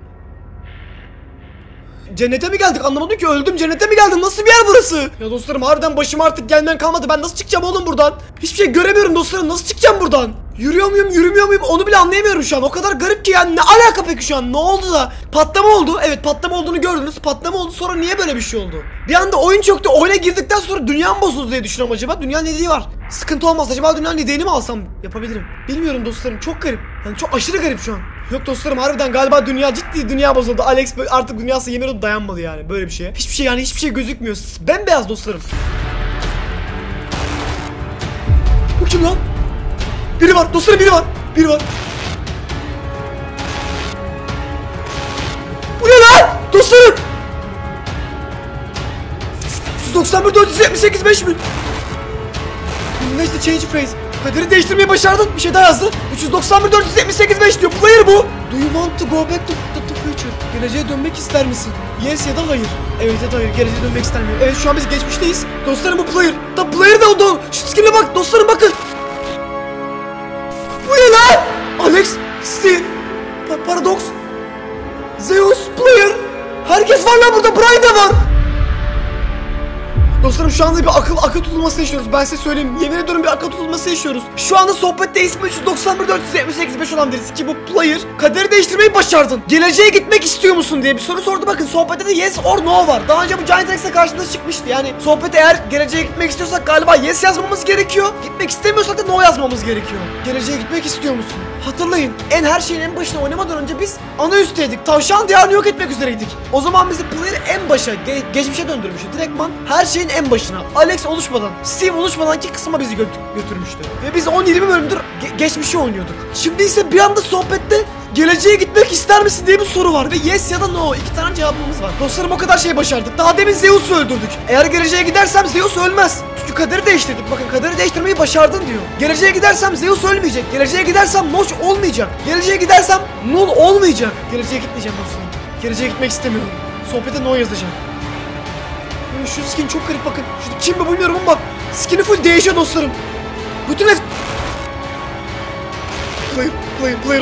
S1: Cennete mi geldik? Anlamadım ki, öldüm. Cennete mi geldim? Nasıl bir yer burası? Ya dostlarım harbiden başıma artık gelmeyen kalmadı. Ben nasıl çıkacağım oğlum buradan? Hiçbir şey göremiyorum dostlarım. Nasıl çıkacağım buradan? Yürüyor muyum, yürümüyor muyum? Onu bile anlayamıyorum şu an. O kadar garip ki yani. Ne alaka peki şu an? Ne oldu da? Patlama oldu. Evet, patlama olduğunu gördünüz. Patlama oldu. Sonra niye böyle bir şey oldu? Bir anda oyun çöktü. Oyuna girdikten sonra dünya mı bozuldu diye düşünüyorum acaba. Dünyanın nedeni var. Sıkıntı olmaz. Acaba dünyanın nedenini mi alsam? Yapabilirim. Bilmiyorum dostlarım. Çok garip. Yani çok aşırı garip şu an. Yok dostlarım, harbiden galiba ciddi dünya bozuldu. Alex artık dünyası yemin ediyorum dayanmadı yani böyle bir şeye. Hiçbir şey, yani hiçbir şey gözükmüyor. Bembeyaz dostlarım. Bu kim lan? Biri var dostlarım, biri var. Biri var. Bu ne lan? Dostlarım. 391 478 5000. Neyse, change phrase. Kaderi değiştirmeyi başardın. Bir şey daha yazdı. 391 478 5 diyor. Player bu. Do you want to go back to the future? Geleceğe dönmek ister misin? Yes ya da hayır. Evet ya da hayır. Geleceğe dönmek istemiyor. Evet, şu an biz geçmişteyiz. Dostlarım bu player. Da player da oldu. Şu skin'e bak dostlarım, bakın. Bu ne lan? Alex, Steve, Paradox, Zeus, player. Herkes var lan burada. Brian da var. Dostlarım şu anda bir akıl tutulması yaşıyoruz. Ben size söyleyeyim. Yemin ediyorum bir akıl tutulması yaşıyoruz. Şu anda sohbette ismi 391 478 5 olan birisi ki bu player. Kaderi değiştirmeyi başardın. Geleceğe gitmek istiyor musun diye bir soru sordu. Bakın sohbette de yes or no var. Daha önce bu Giant X'e karşımıza çıkmıştı. Yani sohbette eğer geleceğe gitmek istiyorsak galiba yes yazmamız gerekiyor. Gitmek istemiyorsak da no yazmamız gerekiyor. Geleceğe gitmek istiyor musun? Hatırlayın, her şeyin en başına oynamadan önce biz ana üstteydik. Tavşan diyarını yok etmek üzereydik. O zaman bizi player en başa, geçmişe döndürmüştü. Direktman her şeyin en başına. Alex oluşmadan, Steve oluşmadan ki kısma bizi götürmüştü. Ve biz 10-20 bölümdür geçmişi oynuyorduk. Şimdi ise bir anda sohbette geleceğe gitmek ister misin diye bir soru var ve yes ya da no, 2 tane cevabımız var. Dostlarım o kadar şey başardık. Daha demin Zeus'u öldürdük. Eğer geleceğe gidersem Zeus ölmez. Çünkü kaderi değiştirdik. Bakın, kaderi değiştirmeyi başardın diyor. Geleceğe gidersem Zeus ölmeyecek. Geleceğe gidersem Noş olmayacak. Geleceğe gidersem Null olmayacak. Geleceğe gitmeyeceğim dostlarım. Geleceğe gitmek istemiyorum. Sohbete no yazacağım. Şu skin çok garip, bakın. Şu kim mi bilmiyorum ama bak. Skin'i full değişiyor dostlarım. Bütün player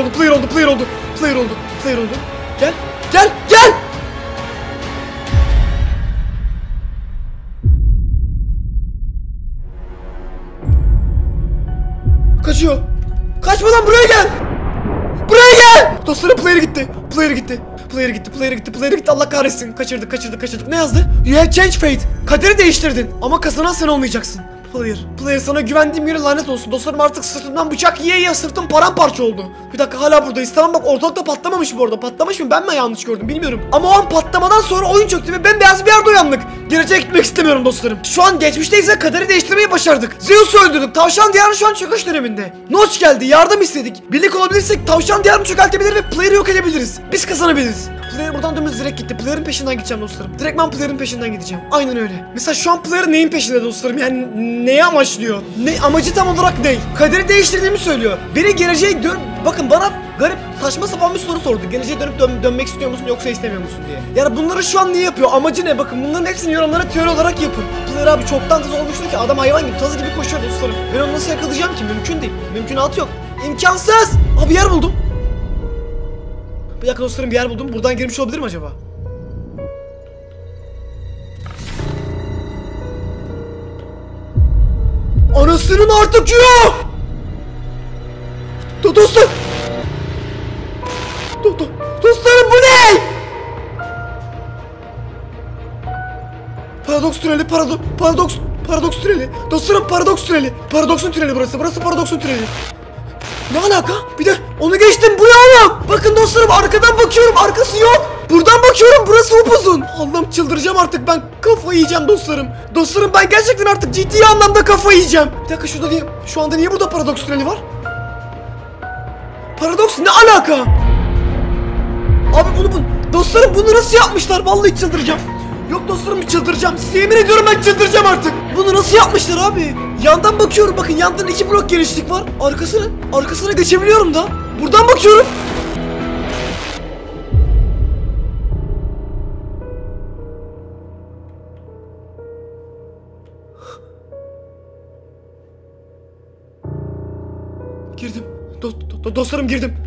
S1: oldu. Gel. Kaçıyor. Kaçmadan buraya gel. Dostlarım player gitti. Allah kahretsin. Kaçırdık. Ne yazdı? You have changed fate. Kaderi değiştirdin. Ama kazanan sen olmayacaksın. Player, sana güvendiğim yere lanet olsun. Dostlarım artık sırtımdan bıçak yiye sırtım paramparça oldu. Bir dakika, hala buradayız. Tamam bak, ortalıkta patlamamış bu arada. Patlamış mı, ben mi yanlış gördüm bilmiyorum. Ama o an patlamadan sonra oyun çöktü ve bembeyaz bir yerde uyandık. Geleceğe gitmek istemiyorum dostlarım. Şu an geçmişteyiz ve kaderi değiştirmeyi başardık. Zeus'u öldürdük. Tavşan diyarı şu an çöküş döneminde. Notch geldi. Yardım istedik. Birlik olabilirsek tavşan diyarını çökeltebilir ve player'ı yok edebiliriz. Biz kazanabiliriz. Player buradan dümdüz direkt gitti. Player'ın peşinden gideceğim dostlarım. Direkt ben player'ın peşinden gideceğim. Aynen öyle. Mesela şu an player neyin peşinde dostlarım? Yani neyi amaçlıyor? Ne amacı tam olarak ne? Kaderi değiştirdiğimi söylüyor. Beni geleceğe bakın bana garip saçma sapan bir soru sordu. Geleceğe dönüp dönmek istiyor musun yoksa istemiyor musun diye. Yani bunları şu an niye yapıyor? Amacı ne? Bakın bunların hepsini yorumlara teori olarak yapın. Player abi çoktan taz olmuştur ki adam hayvan gibi tazı gibi koşuyor dostlarım. Ben onu nasıl yakalayacağım ki? Mümkün değil. Mümkünatı yok. İmkansız. Abi yer buldum. Bir dakika dostlarım, bir yer buldum. Buradan girmiş olabilir mi acaba? Anasının artık yok. Dostlar. Dostlarım bu ne? Paradoks tüneli, paradoks tüneli. Dostlarım paradoks tüneli. Paradoksun tüneli burası. Burası paradoksun tüneli. Ne alaka? Bir de onu geçtim, bu ne oğlum? Bakın dostlarım, arkadan bakıyorum, arkası yok. Buradan bakıyorum, burası upuzun. Allah'ım çıldıracağım artık, ben kafayı yiyeceğim dostlarım. Dostlarım ben gerçekten artık ciddi anlamda kafayı yiyeceğim. Bir dakika şurada niye? Şu anda niye burada paradoks tüneli var? Paradoks ne alaka? Abi bunu dostlarım bunu nasıl yapmışlar? Vallahi çıldıracağım. Yok dostlarım çıldıracağım. Size yemin ediyorum ben çıldıracağım artık. Bunu nasıl yapmışlar abi? Yandan bakıyorum, bakın yandan 2 blok genişlik var. Arkasına geçebiliyorum da. Buradan bakıyorum. Girdim. Dostlarım girdim.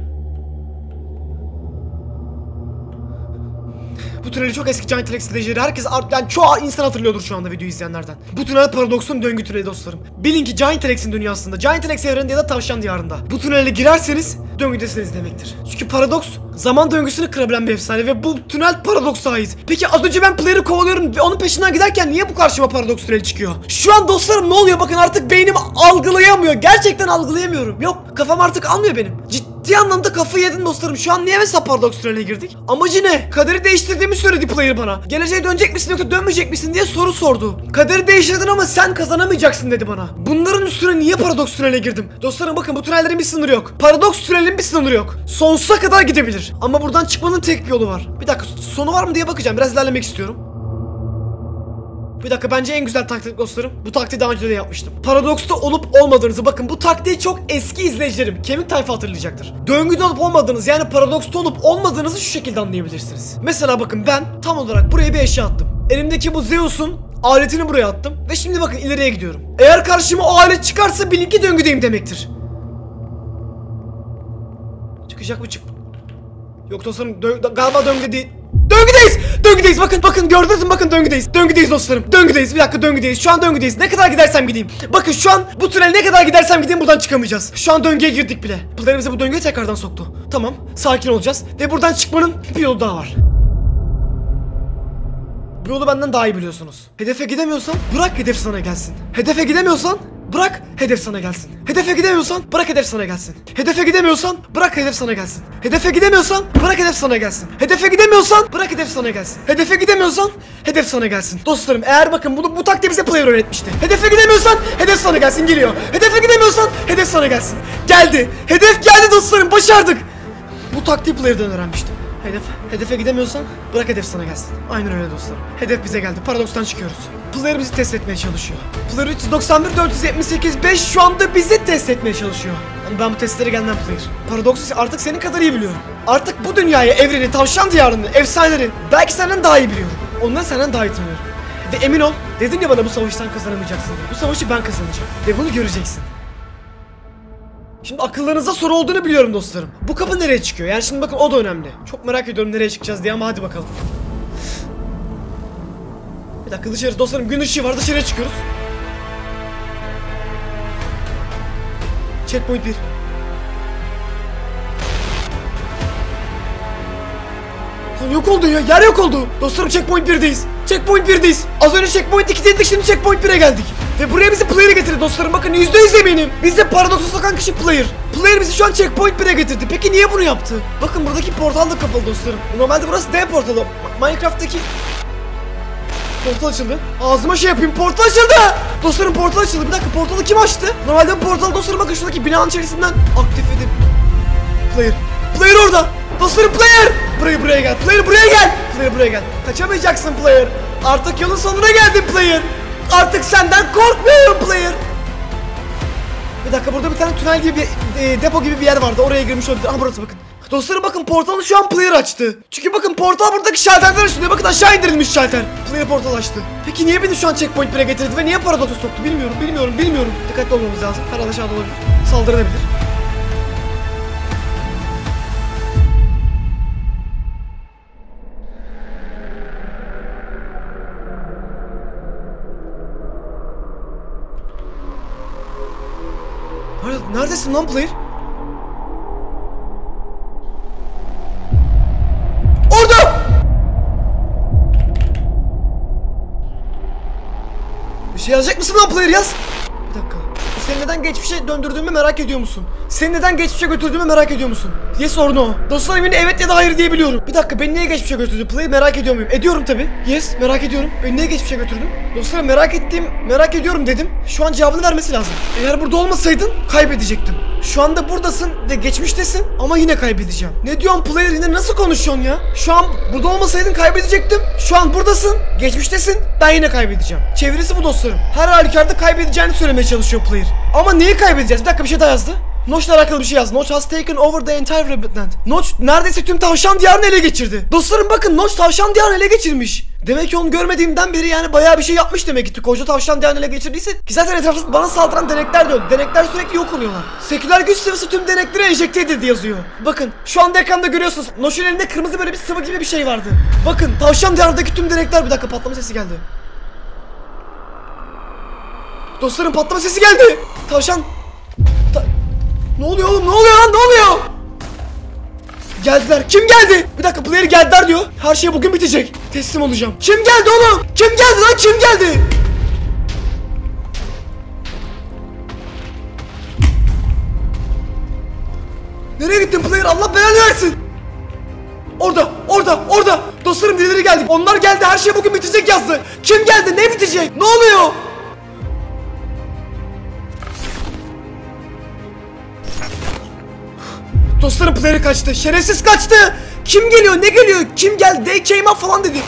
S1: Bu tüneli çok eski Giant Rex izleyicileri, herkes yani çoğu insan hatırlıyordur şu anda videoyu izleyenlerden. Bu tünel paradoksun döngü tüneli dostlarım. Bilin ki Giant Rex'in dünyasında, Giant Rex evreninde ya da tavşan diyarında bu tünele girerseniz döngüdesiniz demektir. Çünkü paradoks zaman döngüsünü kırabilen bir efsane ve bu tünel paradoksa ait. Peki az önce ben player'ı kovalıyorum ve onun peşinden giderken niye bu karşıma paradoks tüneli çıkıyor? Şu an dostlarım ne oluyor? Bakın artık beynim algılayamıyor. Gerçekten algılayamıyorum. Yok, kafam artık almıyor benim. Ciddi anlamda kafayı yedim dostlarım. Şu an niye mesela paradoks tüneline girdik? Amacı ne? Kaderi değiştirdiğimi söyledi player bana. Geleceğe dönecek misin yoksa dönmeyecek misin diye soru sordu. Kaderi değiştirdin ama sen kazanamayacaksın dedi bana. Bunların üstüne niye paradoks tüneline girdim? Dostlarım bakın, bu tünellerin bir sınırı yok. Paradoks tünelinin bir sınırı yok. Sonsuza kadar gidebilir. Ama buradan çıkmanın tek bir yolu var. Bir dakika, sonu var mı diye bakacağım. Biraz ilerlemek istiyorum. Bir dakika, bence en güzel taktik dostlarım. Bu taktiği daha önce de yapmıştım. Paradoksta olup olmadığınızı, bakın bu taktiği çok eski izleyicilerim, kemik tayfa hatırlayacaktır. Döngüde olup olmadığınız, yani paradoksta olup olmadığınızı şu şekilde anlayabilirsiniz. Mesela bakın, ben tam olarak buraya bir eşya attım. Elimdeki bu Zeus'un aletini buraya attım ve şimdi bakın ileriye gidiyorum. Eğer karşıma o alet çıkarsa bilin ki döngüdeyim demektir. Çıkacak mı? Yok dostlarım, galiba döngüde değil. Döngüdeyiz. Bakın gördünüz mü? Bakın döngüdeyiz dostlarım. Döngüdeyiz. Bir dakika, döngüdeyiz. Şu an döngüdeyiz. Ne kadar gidersem gideyim. Bakın şu an bu tünel ne kadar gidersem gideyim buradan çıkamayacağız. Şu an döngüye girdik bile. Player'imizi bu döngüye tekrardan soktu. Tamam, sakin olacağız ve buradan çıkmanın bir yolu daha var. Bu yolu benden daha iyi biliyorsunuz. Hedefe gidemiyorsan bırak hedef sana gelsin. Hedefe gidemiyorsan bırak hedef sana gelsin. Hedefe gidemiyorsan bırak hedef sana gelsin. Hedefe gidemiyorsan bırak hedef sana gelsin. Hedefe gidemiyorsan bırak hedef sana gelsin. Hedefe gidemiyorsan bırak hedef sana gelsin. Hedefe gidemiyorsan hedef sana gelsin. Dostlarım eğer bakın bu taktiği bize player öğretmişti. Hedefe gidemiyorsan hedef sana gelsin, geliyor. Hedefe gidemiyorsan hedef sana gelsin. Geldi. Hedef geldi dostlarım, başardık. Bu taktiği player'dan öğrenmiştim. Hedefe gidemiyorsan bırak hedef sana gelsin. Aynen öyle dostlarım. Hedef bize geldi. Paradokstan çıkıyoruz. Player bizi test etmeye çalışıyor. Player 391 478 5 şu anda bizi test etmeye çalışıyor. Ama ben bu testlere gelmem player. Paradoks artık senin kadar iyi biliyorum. Artık bu dünyayı, evreni, tavşan diyarını, efsaneleri belki senden daha iyi biliyorum. Onları senden daha iyi tanıyorum. Ve emin ol, dedim ya bana bu savaştan kazanamayacaksın diye. Bu savaşı ben kazanacağım. Ve bunu göreceksin. Şimdi akıllarınızda soru olduğunu biliyorum dostlarım. Bu kapı nereye çıkıyor? Yani şimdi bakın, o da önemli. Çok merak ediyorum nereye çıkacağız diye, ama hadi bakalım. Bir dakika, dışarı dostlarım, gün ışığı var, dışarıya çıkıyoruz. Checkpoint 1. Lan yok oldu ya, yer yok oldu. Dostlarım checkpoint 1'deyiz. Checkpoint 1'deyiz. Az önce checkpoint 2'deydik, şimdi checkpoint 1'e geldik. Ve buraya bizi player'e getirdi dostlarım, bakın %100 eminim. Bize paradoksu sokan kişi player. Player bizi şu an checkpoint 1'e getirdi. Peki niye bunu yaptı? Bakın buradaki portal da kapalı dostlarım. Normalde burası D portalı. Minecraft'taki... Portal açıldı. Ağzıma şey yapayım, portal açıldı. Dostlarım portal açıldı. Bir dakika, portalı kim açtı? Normalde bu portal dostlarım bakın şuradaki binanın içerisinden aktif edip. Player orada. Dostlarım player. Buraya gel. Player buraya gel. Player buraya gel. Kaçamayacaksın player. Artık yolun sonuna geldin player. Artık senden korkmuyorum player. Bir dakika, burada bir tane tünel gibi bir depo gibi bir yer vardı. Oraya girmiş olabilir. Aha burası bakın. Dostlarım bakın, portalı şu an player açtı. Çünkü bakın portal buradaki şalterden açılıyor. Bakın aşağı indirilmiş şalter. Player portal açtı. Peki niye beni şu an checkpoint 1'e getirdi ve niye paradotu soktu? Bilmiyorum. Dikkatli olmamız lazım. Her an aşağıda olabilir. Saldırabilir. Neredesin lan player? Orada! Bir şey yazacak mısın lan player, yaz? Bir dakika. Seni neden geçmişe döndürdüğümü merak ediyor musun? Seni neden geçmişe götürdüğümü merak ediyor musun? Yes or no? Dostlarım yine evet ya da hayır diye biliyorum. Bir dakika, beni niye geçmişe götürdü? Player merak ediyor muyum? Ediyorum tabi. Yes, merak ediyorum. Beni niye geçmişe götürdü? Dostlarım merak ediyorum dedim. Şu an cevabını vermesi lazım. Eğer burada olmasaydın kaybedecektim. Şu anda buradasın ve geçmiştesin ama yine kaybedeceğim. Ne diyorsun player, yine nasıl konuşuyorsun ya? Şu an burada olmasaydın kaybedecektim. Şu an buradasın, geçmiştesin, ben yine kaybedeceğim. Çevirisi bu dostlarım. Her halükarda kaybedeceğini söylemeye çalışıyor player. Ama neyi kaybedeceğiz? Bir dakika, bir şey daha yazdı. Notch'la alakalı bir şey yazdı. Notch has taken over the entire Rabbit Land. Notch neredeyse tüm tavşan diyarını ele geçirdi. Dostlarım bakın, Notch tavşan diyarını ele geçirmiş. Demek ki onu görmediğimden beri yani bayağı bir şey yapmış demek ki. Koca tavşan diyarını ele geçirdiyse ki zaten etrafta bana saldıran denekler de öldü. Denekler sürekli yok oluyorlar. Seküler güç sıvısı tüm denekleri enjekte edildi yazıyor. Bakın şu anda ekranda görüyorsunuz. Notch'un elinde kırmızı böyle bir sıvı gibi bir şey vardı. Bakın tavşan diyarındaki tüm denekler, bir dakika, patlama sesi geldi. Dostlarım patlama sesi geldi. Tavşan ne oluyor oğlum? Ne oluyor lan? Ne oluyor? Geldiler. Kim geldi? Bir dakika, player geldiler diyor. Her şey bugün bitecek. Teslim olacağım. Kim geldi oğlum? Kim geldi lan? Kim geldi? Nereye gittin player? Allah belanı versin. Orada. Dostlarım birileri geldi. Onlar geldi. Her şey bugün bitecek yazdı. Kim geldi? Ne bitecek? Ne oluyor? Dostlarım player'ı kaçtı. Şerefsiz kaçtı. Kim geliyor? Ne geliyor? Kim geldi? They came up falan dedi.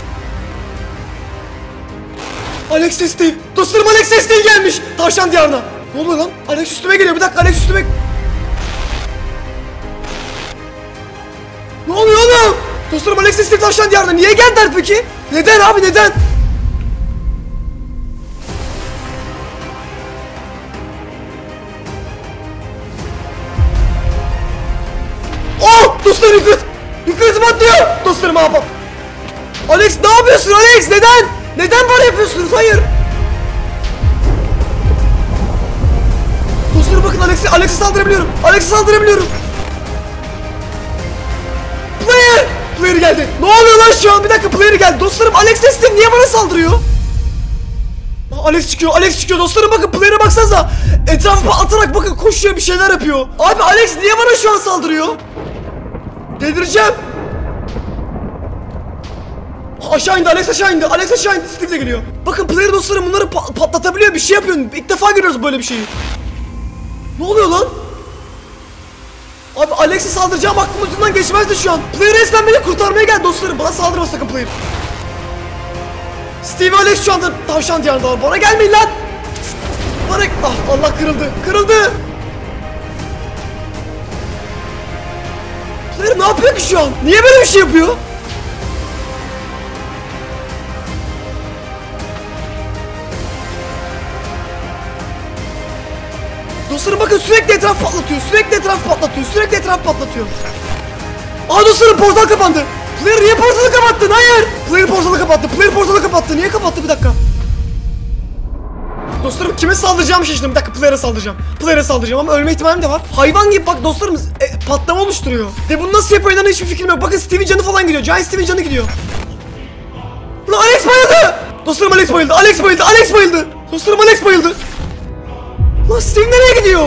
S1: Alex ve Steve. Dostlarım Alex ve Steve gelmiş. Tavşan diyarına. Ne oluyor lan? Alex üstüme geliyor. Bir dakika, Alex üstüme. Ne oluyor oğlum? Dostlarım Alex ve Steve tavşan diyarına. Niye geldiler peki? Neden abi, neden? Dostlarım yukarı atlıyor. Dostlarım abi. Alex ne yapıyorsun Alex? Neden böyle yapıyorsunuz? Hayır. Dostlarım bakın, Alex'e saldırabiliyorum. Player geldi. Ne oluyor lan şu an? Bir dakika, player geldi. Dostlarım Alex de Steve niye bana saldırıyor? Alex çıkıyor dostlarım, bakın player'e baksanıza. Etrafıma atarak bakın koşuyor, bir şeyler yapıyor. Abi Alex niye bana şu an saldırıyor? Delireceğim. Aşağı indi Alex, Steve de geliyor. Bakın player dostlarım bunları patlatabiliyor, bir şey yapıyor. İlk defa görüyoruz böyle bir şeyi. Ne oluyor lan? Abi Alex'e saldıracağım aklım ucundan geçmezdi şu an. Player resmen beni kurtarmaya geldi dostlarım. Bana saldırma sakın player. Steve ve Alex şu anda tavşan diyarındalar. Bana gelmeyin lan. Allah kırıldı. Player ne yapıyor ki şu an? Niye böyle bir şey yapıyor? Dostlarım bakın sürekli etraf patlatıyor. Aa dostlarım portal kapandı. Player niye portalı kapattın? Hayır. Player portalı kapattı. Niye kapattı, bir dakika. Dostlarım kime saldıracağımı şaşırdım. Bir dakika, player'e saldıracağım ama ölme ihtimalim de var. Hayvan gibi bak dostlarım patlama oluşturuyor. Ve bunu nasıl yapıyor hiçbir fikrim yok. Bakın Steve'in canı falan gidiyor. Giant Steve'in canı gidiyor. Ulan Alex bayıldı. Dostlarım Alex bayıldı. Dostlarım Alex bayıldı. Lan Steve nereye gidiyor?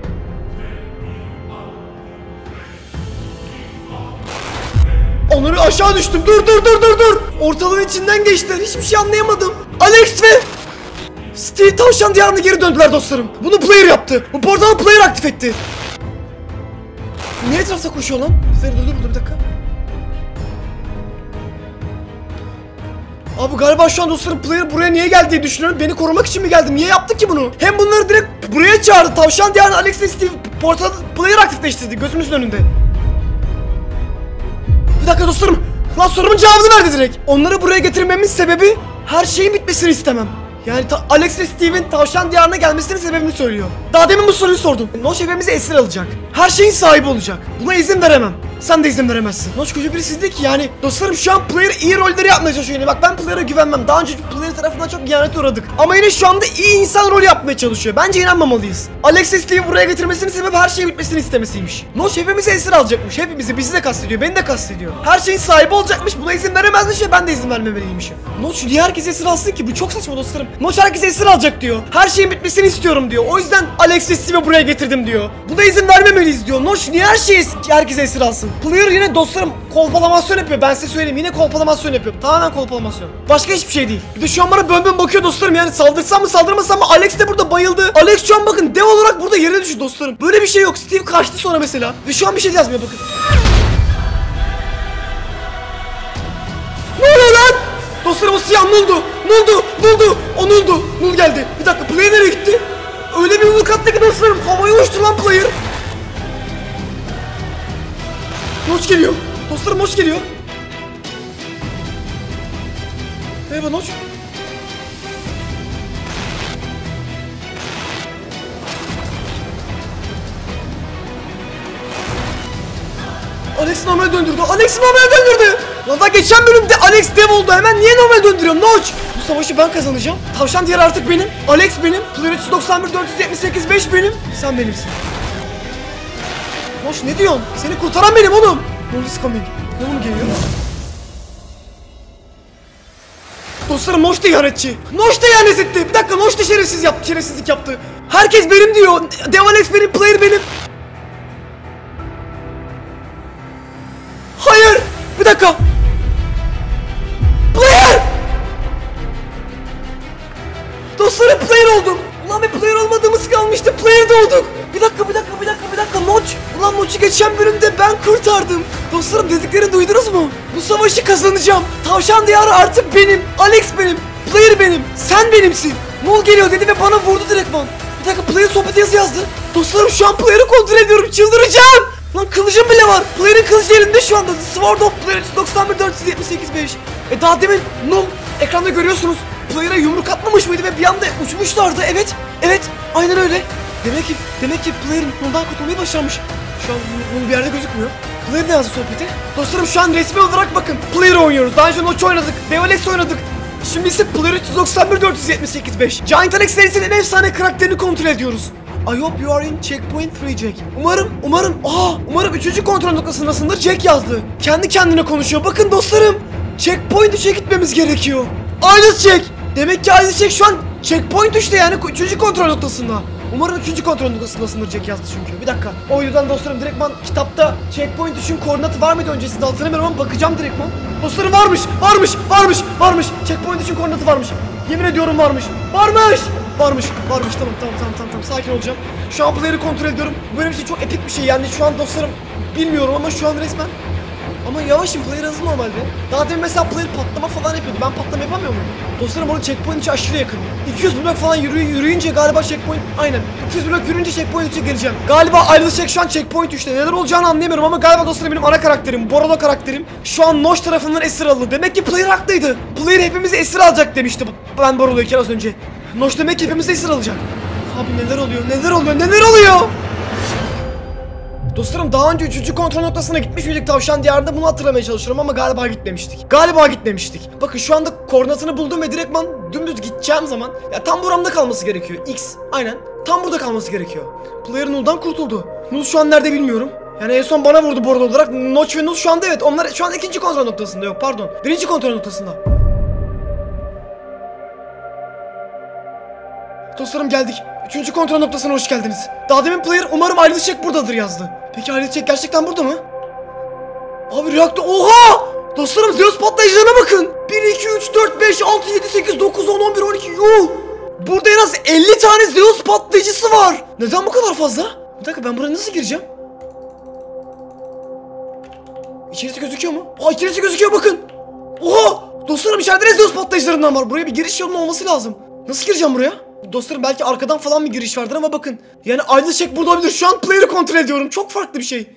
S1: Onları aşağı düştüm. Dur. Ortalığın içinden geçtiler. Hiçbir şey anlayamadım. Alex ve Steve tavşan diyarına geri döndüler dostlarım. Bunu player yaptı. Bu portalı player aktif etti. Niye etrafta koşuyor lan? Dur burada bir dakika. Abi galiba şu an dostlarım player buraya niye geldi diye düşünüyorum. Beni korumak için mi geldi? Niye yaptı ki bunu? Hem bunları direkt buraya çağırdı. Tavşan diyarına Alex ve Steve portalı player aktifleştirdi gözümüzün önünde. Bir dakika dostlarım. Lan sorumun cevabını verdi direkt. Onları buraya getirmemin sebebi her şeyin bitmesini istemem. Yani Alex ve Steve'in tavşan diyarına gelmesinin sebebini söylüyor. Daha demin bu soruyu sordum. Noş hepimizi esir alacak. Her şeyin sahibi olacak. Buna izin veremem. Sen de izin veremezsin. Noş kötü birisi değil ki yani. Dostlarım şu an player iyi rolleri yapmaya çalışıyor. Yani bak ben player'a güvenmem. Daha önce player tarafından çok ihanete uğradık. Ama yine şu anda iyi insan rolü yapmaya çalışıyor. Bence inanmamalıyız. Alex ve Steve'i buraya getirmesinin sebebi her şeyin bitmesini istemesiymiş. Noş hepimizi esir alacakmış. Hepimizi, bizi de kastediyor. Beni de kastediyor. Her şeyin sahibi olacakmış. Buna izin veremezmiş ve ben de izin vermemeliymişim. Noş niye herkes esir alsın ki? Bu çok saçma dostlarım. Noş herkes esir alacak diyor. Her şeyin bitmesini istiyorum diyor. O yüzden Alex ve Steve'i buraya getirdim diyor. Buna izin vermemeliyiz diyor. Noş niye herkes esir alsın? Player yine dostlarım kolpalamasyon yapıyor. Ben size söyleyeyim, yine kolpalamasyon yapıyor. Tamamen kolpalamasyon. Başka hiçbir şey değil. Bir de şu an bana bön bakıyor dostlarım. Yani saldırsam mı saldırmasam mı? Alex de burada bayıldı. Alex şu an bakın dev olarak burada yere düştü dostlarım. Böyle bir şey yok. Steve kaçtı sonra mesela. Ve şu an bir şey yazmıyor bakın. Ne oluyor lan? Dostlarım o siyah nuldu. Nul geldi. Bir dakika player nereye gitti? Öyle bir yumruk attı ki dostlarım. Havaya uçtu lan player. Noç geliyor. Dostlarım Noç geliyor. Merhaba Noç. Alex normale döndürdü. Lan daha geçen bölümde Alex dev oldu. Hemen niye normale döndürüyorum Noç? Bu savaşı ben kazanacağım. Tavşan diyarı artık benim. Alex benim. Player 391 478 5 benim. Sen benimsin. Noç ne diyorsun? Seni kurtaran benim oğlum. Nox is coming. Ne mu geliyor? Dostlarım Noş da ihanetçi. Noş da ihanet etti. Bir dakika Noş da şerefsizlik yaptı. Herkes benim diyor. Dev Alex benim, player benim. Hayır. Bir dakika. Player. Dostlarım player oldum. Ulan bir player olmadığımız kalmıştı. Player de olduk. Bir dakika Noç. Ulan Noç'u geçen bölümde ben kurtardım. Dostlarım dediklerini duydunuz mu? Bu savaşı kazanacağım. Tavşan diyarı artık benim. Alex benim. Player benim. Sen benimsin. Nol geliyor dedi ve bana vurdu direktman. Bir dakika player sohbet yazdı. Dostlarım şu an player'ı kontrol ediyorum. Çıldıracağım. Lan kılıcım bile var. Player'ın kılıcı elinde şu anda. The Sword of Player 91 478 5. Daha demin Nol ekranda görüyorsunuz. Player'a yumruk atmamış mıydı ve bir anda uçmuşlardı. Evet. Aynen öyle. Demek ki player Nol'dan kurtulmayı başarmış. Şu an Nol bir yerde gözükmüyor. Player ne yazdı sohbeti? Dostlarım şu an resmi olarak bakın. Player oynuyoruz. Daha önce Notch oynadık. Devalex oynadık. Şimdi ise Player 391 478 5. Giant Alex serisinin en efsane karakterini kontrol ediyoruz. I hope you are in checkpoint 3 Jack. Umarım 3. kontrol noktasındasındır. Jack yazdı. Kendi kendine konuşuyor. Bakın dostlarım. Checkpoint 3'e gitmemiz gerekiyor. Aynı Jack. Demek ki aynı Jack şu an checkpoint 3'te yani 3. kontrol noktasında. Umarım 3. kontrol noktasındasındır Jack yazdı çünkü. Bir dakika. O yüzden dostlarım direktman kitapta checkpoint 3'ün koordinatı var mıydı öncesinde hatırlamıyorum ama bakacağım direktman. Dostlarım varmış. Checkpoint 3'ün koordinatı varmış. Yemin ediyorum varmış. Varmış. Tamam. Sakin olacağım. Şu an player'ı kontrol ediyorum. Bu benim için çok epik bir şey yani şu an dostlarım bilmiyorum ama şu an resmen. Ama yavaşım, player hızlı normalde. Daha demin mesela player patlama falan yapıyordu. Ben patlama yapamıyor muyum? Dostlarım onun checkpoint 3'e aşırı yakın. 200 blok falan yürüyünce galiba checkpoint... Aynen. 200 blok yürüyünce checkpoint 3'e geleceğim. Galiba ayrılacak şu an checkpoint 3'te. Neler olacağını anlayamıyorum ama galiba dostlarım benim ana karakterim, Borolo karakterim şu an Noş tarafından esir alındı. Demek ki player haklıydı. Player hepimizi esir alacak demişti ben Borolo'yken az önce. Noş demek ki hepimizi esir alacak. Abi neler oluyor? Dostlarım daha önce 3. kontrol noktasına gitmiş miydik tavşan diyarında, bunu hatırlamaya çalışıyorum ama galiba gitmemiştik. Bakın şu anda koordinatını buldum ve direktman dümdüz gideceğim zaman ya tam buramda kalması gerekiyor. X aynen tam burada kalması gerekiyor. Player Null'dan kurtuldu. Null şu an nerede bilmiyorum. Yani en son bana vurdu Borolo olarak. Notch ve Null şu anda evet onlar şu an 2. kontrol noktasında, yok pardon 1. kontrol noktasında. Dostlarım geldik. 3. kontrol noktasına hoş geldiniz. Daha demin player umarım Ayrılacak buradadır yazdı. Peki Ayrılacak gerçekten burada mı? Abi reaktör, oha! Dostlarım Zeus patlayıcılarına bakın. 1, 2, 3, 4, 5, 6, 7, 8, 9, 10, 11, 12. Yuh. Burada en az 50 tane Zeus patlayıcısı var. Neden bu kadar fazla? Bir dakika, ben buraya nasıl gireceğim? İçerisi gözüküyor mu? Aa, içerisi gözüküyor, bakın. Oha! Dostlarım içeride de Zeus patlayıcılarından var. Buraya bir giriş yolunun olması lazım. Nasıl gireceğim buraya? Dostlarım belki arkadan falan bir giriş vardır ama bakın. Yani Idle Check burada olabilir. Şu an player'ı kontrol ediyorum. Çok farklı bir şey.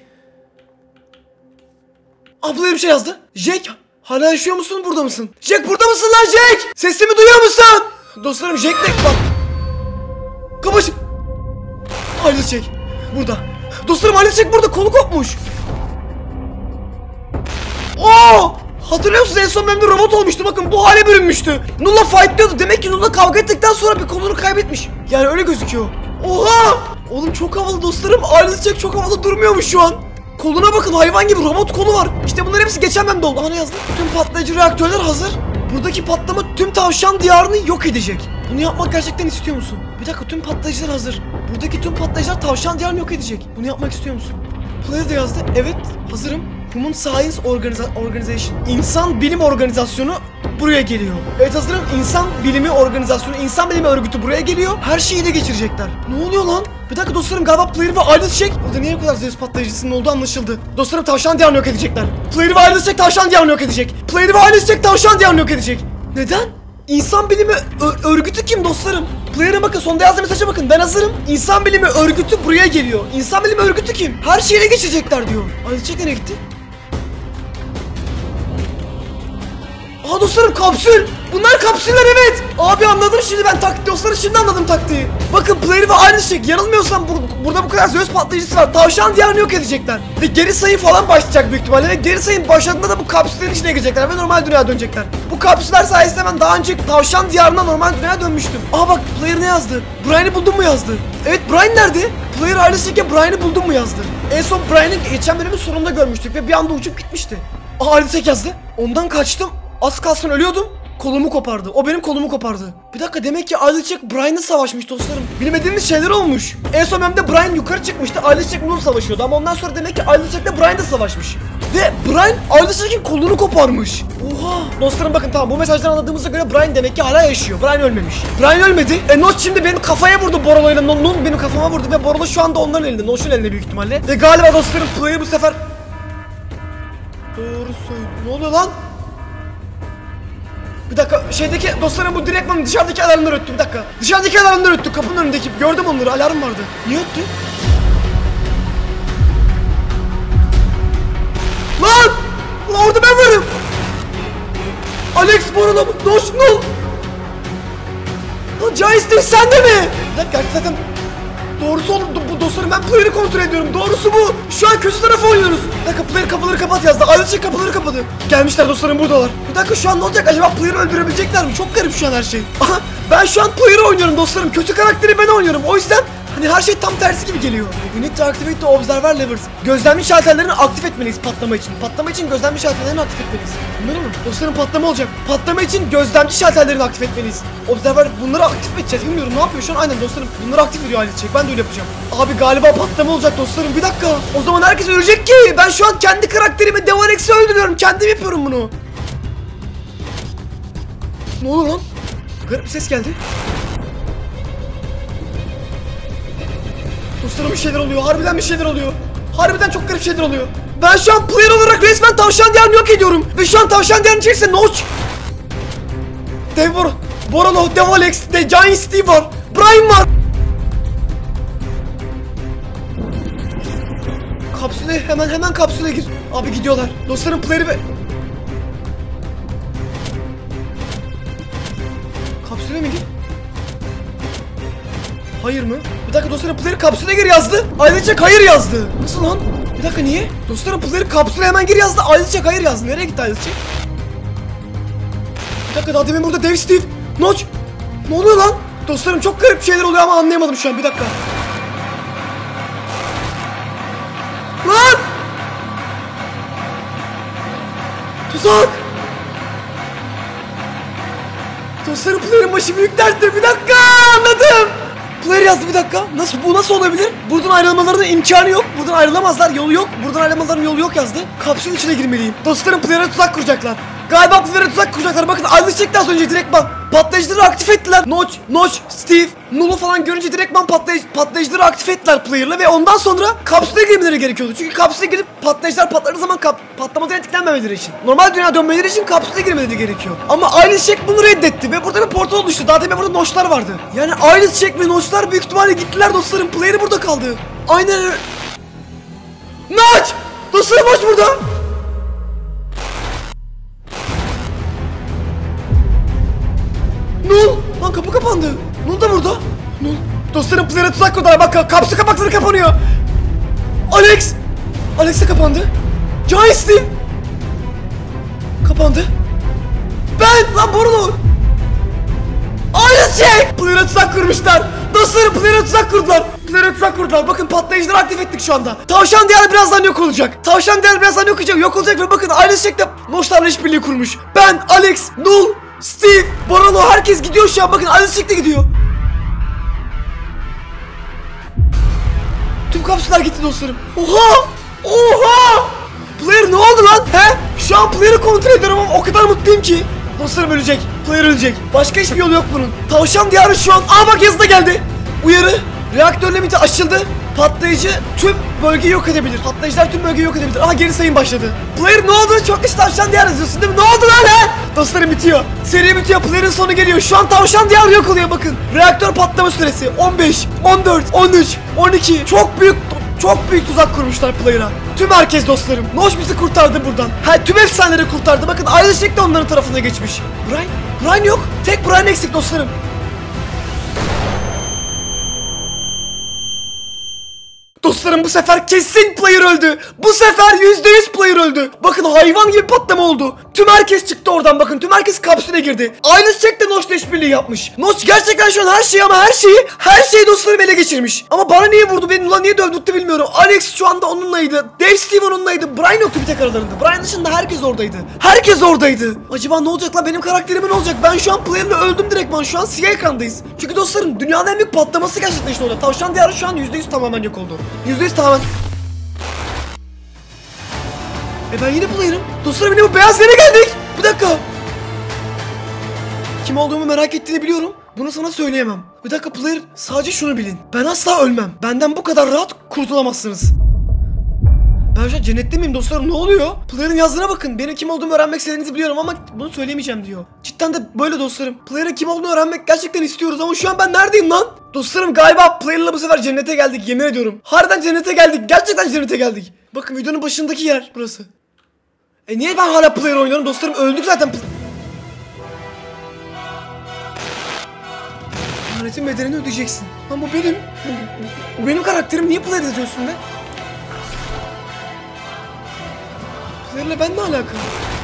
S1: Player bir şey yazdı. Jack, hala yaşıyor musun? Burada mısın? Jack, burada mısın lan Jack? Sesimi duyuyor musun? Dostlarım Jack'le bak. Kapaş. Idle Check burada. Dostlarım Idle Check burada. Kolu kopmuş. Hatırlıyor musunuz, en son bölümde robot olmuştu, bakın bu hale bürünmüştü. Null'la fightlıyordu, demek ki Null'la kavga ettikten sonra bir kolunu kaybetmiş. Yani öyle gözüküyor. Oha! Oğlum çok havalı dostlarım, Idle Check çok havalı durmuyormuş şu an. Koluna bakın, hayvan gibi robot kolu var. İşte bunların hepsi geçen bölümde oldu. Ne yazdı? Tüm patlayıcı reaktörler hazır. Buradaki patlama tüm tavşan diyarını yok edecek. Bunu yapmak gerçekten istiyor musun? Bir dakika, tüm patlayıcılar hazır. Buradaki tüm patlayıcılar tavşan diyarını yok edecek. Bunu yapmak istiyor musun? Player de yazdı. Evet, hazırım. Human Science Organization, İnsan Bilim Organizasyonu buraya geliyor. Evet, hazırım. İnsan Bilimi Organizasyonu, İnsan Bilimi Örgütü buraya geliyor. Her şeyi de geçirecekler. Ne oluyor lan? Bir dakika dostlarım, galiba Player ve Idle Check. Burada niye bu kadar Zeus patlayıcısının olduğu anlaşıldı. Dostlarım tavşan diyarını yok edecekler. Player ve Idle Check tavşan diyarını yok edecek. Player ve Idle Check tavşan diyarını yok edecek. Neden? İnsan Bilimi Örgütü kim dostlarım? Player'a bakın, sonda yazdığı mesaja bakın. Ben hazırım. İnsan Bilimi Örgütü buraya geliyor. İnsan Bilimi Örgütü kim? Her şeyi ele geçirecekler diyor. Idle Check nereye gitti? Dostlarım kapsül. Bunlar kapsüller, evet. Abi anladım şimdi ben dostlarım, şimdi anladım taktiği. Bakın Player ve Idle Check, yanılmıyorsam burada bu kadar Zeus patlayıcısı var. Tavşan diyarını yok edecekler. Ve geri sayım falan başlayacak büyük ihtimalle. Ve geri sayım başladığında da bu kapsüllerin içine girecekler ve normal dünyaya dönecekler. Bu kapsüller sayesinde ben daha önce tavşan diyarına, normal dünyaya dönmüştüm. Bak Player ne yazdı? Brian'ı buldun mu yazdı. Evet, Brian nerede? Player Idle Check'e Brian'ı buldun mu yazdı. En son Brian'ı geçen bölümün sonunda görmüştük ve bir anda uçup gitmişti. Idle Check yazdı. Ondan kaçtım. Az kalsın ölüyordum. Kolumu kopardı. O benim kolumu kopardı. Bir dakika, demek ki Idle Check Brian'la savaşmış dostlarım. Bilmediğimiz şeyler olmuş. En son bölümde Brian yukarı çıkmıştı. Idle Check bununla savaşıyordu ama ondan sonra demek ki Idle Check'le Brian da savaşmış. Ve Brian Idle Check'in kolunu koparmış. Oha! Dostlarım bakın, tamam, bu mesajdan anladığımıza göre Brian demek ki hala yaşıyor. Brian ölmemiş. Brian ölmedi. Notch şimdi benim kafaya vurdu Borolo'yla. Null benim kafama vurdu ve Borolo şu anda onların elinde. Notch'un elinde büyük ihtimalle. Ve galiba dostlarım Player bu sefer... Doğru söylüyor. Ne oluyor lan? Bir dakika, şeydeki dostlarım, bu direktman dışarıdaki alarmları öttü. Bir dakika, dışarıdaki alarmları öttü, kapının önündeki. Gördüm onları, alarm vardı. Niye öttü? Lan orada ben varım. Alex, Borolo, Notch, Null. Lan Giant Steve sen de mi? Bir dakika, zaten doğrusu oldu bu dostlarım, ben Player'ı kontrol ediyorum. Doğrusu bu. Şu an kötü tarafa oynuyoruz. Bir dakika, Player kapıları kapat yazdı. Idle Check kapıları kapadı. Gelmişler dostlarım, buradalar. Bir dakika, şu an ne olacak acaba? Player'ı öldürebilecekler mi? Çok garip şu an her şey. Ben şu an Player'ı oynuyorum dostlarım. Kötü karakteri ben oynuyorum. O yüzden hani her şey tam tersi gibi geliyor. We need to activate the observer levers. Gözlemci şalterlerini aktif etmeliyiz patlama için. Patlama için gözlemci şalterlerini aktif etmeliyiz. Bunları mı? Dostlarım patlama olacak. Patlama için gözlemci şalterlerini aktif etmeliyiz. Observer, bunları aktif mi edeceğiz bilmiyorum. Ne yapıyor şu an? Aynen dostlarım. Bunları aktif ediyor Idle Check. Ben de öyle yapacağım. Abi galiba patlama olacak dostlarım. Bir dakika. O zaman herkes ölecek ki. Ben şu an kendi karakterimi Devarex'i öldürüyorum. Kendim yapıyorum bunu. Ne oluyor lan? Garip bir ses geldi. Dostlarım bir şeyler oluyor. Harbiden bir şeyler oluyor. Harbiden çok garip şeyler oluyor. Ben şu an Player olarak resmen tavşan diyarını yok ediyorum. Ve şu an tavşan diyarının içerisinde Notch, Borolo, Alex, Giant Steve var. Brian var. Kapsüle, hemen kapsüle gir. Abi gidiyorlar. Dostlarım Player'ı ve... Kapsüle mi gir? Hayır mı? Bir dakika dostlarım, Player kapsüle gir yazdı. Idle Check hayır yazdı. Nasıl lan? Bir dakika, niye? Dostlarım Player kapsüle hemen gir yazdı. Idle Check hayır yazdı. Nereye gitti Idle Check? Bir dakika, daha demin burada Dave, Steve, Notch. Ne oluyor lan? Dostlarım çok garip şeyler oluyor ama anlayamadım şu an. Bir dakika. Lan! Tuzak! Dostlarım Player'ın başı büyük derttir. Bir dakika, anladım. Player yazdı, bir dakika. Bu nasıl olabilir? Buradan ayrılmalarının imkanı yok. Buradan ayrılamazlar, yolu yok. Buradan ayrılmalarının yolu yok yazdı. Kapsülün içine girmeliyim. Dostlarım player'a tuzak kuracaklar. Galiba player'a tuzak kuracaklar. Bakın ayrılış çekti az önce direktman. Patlayıcıları aktif ettiler. Notch, Steve, Null'u falan görünce direktman patlayıcıları aktif ettiler player'la ve ondan sonra kapsüle girmeleri gerekiyordu. Çünkü kapsüle girip patlayıcılar patladığı zaman patlamadan etkilenmemeleri için, normal dünya dönmeleri için kapsüle girmeleri gerekiyor. Ama Ailes Check bunu reddetti ve burada bir portal oluştu. Daha demin burada Notch'lar vardı. Yani Ailes Check ve Notch'lar büyük ihtimalle gittiler dostlarım. Player'ı burada kaldı. Aynen öyle. Notch! Dostlarım Notch burada. Null! Lan kapı kapandı. Null da burada. Null. Dostlarım player'a tuzak kurdular. Bak kapsı kapakları kapanıyor. Alex de kapandı. Giant Steve. Kapandı. Ben lan Borulu. Ailes Check! Player'a tuzak kurmuşlar. Dostlarım player'a tuzak kurdular. Bakın patlayıcıları aktif ettik şu anda. Tavşan diyarı birazdan yok olacak. Yok olacak ve bakın Ailes Check de Notch'larla işbirliği kurmuş. Ben, Alex, Null, Steve, Boralo herkes gidiyor şu an. Bakın Ailes Check de gidiyor. Tüm kapsüller gitti dostlarım. Oha! Player ne oldu lan? He? Şu an player'ı kontrol ediyorum ama o kadar mutluyum ki. Dostlarım ölecek. Player ölecek. Başka hiçbir yolu yok bunun. Tavşan diyarı şu an. Bak yazı da geldi. Uyarı. Reaktör limiti aşıldı. Patlayıcı tüm bölgeyi yok edebilir. Patlayıcılar tüm bölgeyi yok edebilir. Geri sayım başladı. Player ne oldu? Çok işte tavşan diyarı yazıyorsun değil mi? Ne oldu lan he? Dostlarım bitiyor. Seri bitiyor. Player'ın sonu geliyor. Şu an tavşan diyarı yok oluyor bakın. Reaktör patlama süresi 15, 14, 13, 12. Çok büyük tuzak kurmuşlar player'a. Tüm herkes dostlarım. Notch bizi kurtardı buradan. Tüm efsaneleri kurtardı. Bakın Ailes Check de onların tarafına geçmiş. Brian yok. Tek Brian eksik dostlarım. Dostlarım bu sefer kesin player öldü. Bu sefer %100 player öldü. Bakın hayvan gibi patlama oldu. Tüm herkes çıktı oradan bakın. Tüm herkes kapsüle girdi. Ailes Check de Notch'la işbirliği yapmış. Notch gerçekten şu an her şeyi dostlarım ele geçirmiş. Ama bana niye vurdu? Beni niye dövdürttü bilmiyorum. Alex şu anda onunlaydı. Dave Steve onunlaydı. Brian yoktu bir tek aralarında. Brian dışında herkes oradaydı. Acaba ne olacak lan? Benim karakterime ne olacak? Ben şu an player'la öldüm direktman. Şu an siyah ekrandayız. Çünkü dostlarım dünyanın en büyük patlaması gerçekleşti orada. Tavşan diyarı şu an %100 tamamen yok oldu. %100 tamamen. Ben yine player'ım. Dostlarım yine bu beyaz yere geldik. Bir dakika. Kim olduğumu merak ettiğini biliyorum. Bunu sana söyleyemem. Bir dakika player, sadece şunu bilin. Ben asla ölmem. Benden bu kadar rahat kurtulamazsınız. Ben şu an cennette miyim dostlarım? Ne oluyor? Player'ın yazdığına bakın. Benim kim olduğumu öğrenmek istediğinizi biliyorum ama bunu söyleyemeyeceğim diyor. Cidden de böyle dostlarım. Player'ın kim olduğunu öğrenmek gerçekten istiyoruz ama şu an ben neredeyim lan? Dostlarım galiba Player'la bu sefer cennete geldik, yemin ediyorum. Harbiden cennete geldik. Gerçekten cennete geldik. Bakın videonun başındaki yer burası. Niye ben hala Player oynuyorum dostlarım? Öldük zaten. Lanetin bedelini ödeyeceksin. Lan bu benim. Bu benim karakterim. Niye Player yazıyorsun be? Player'le ben ne alakalı?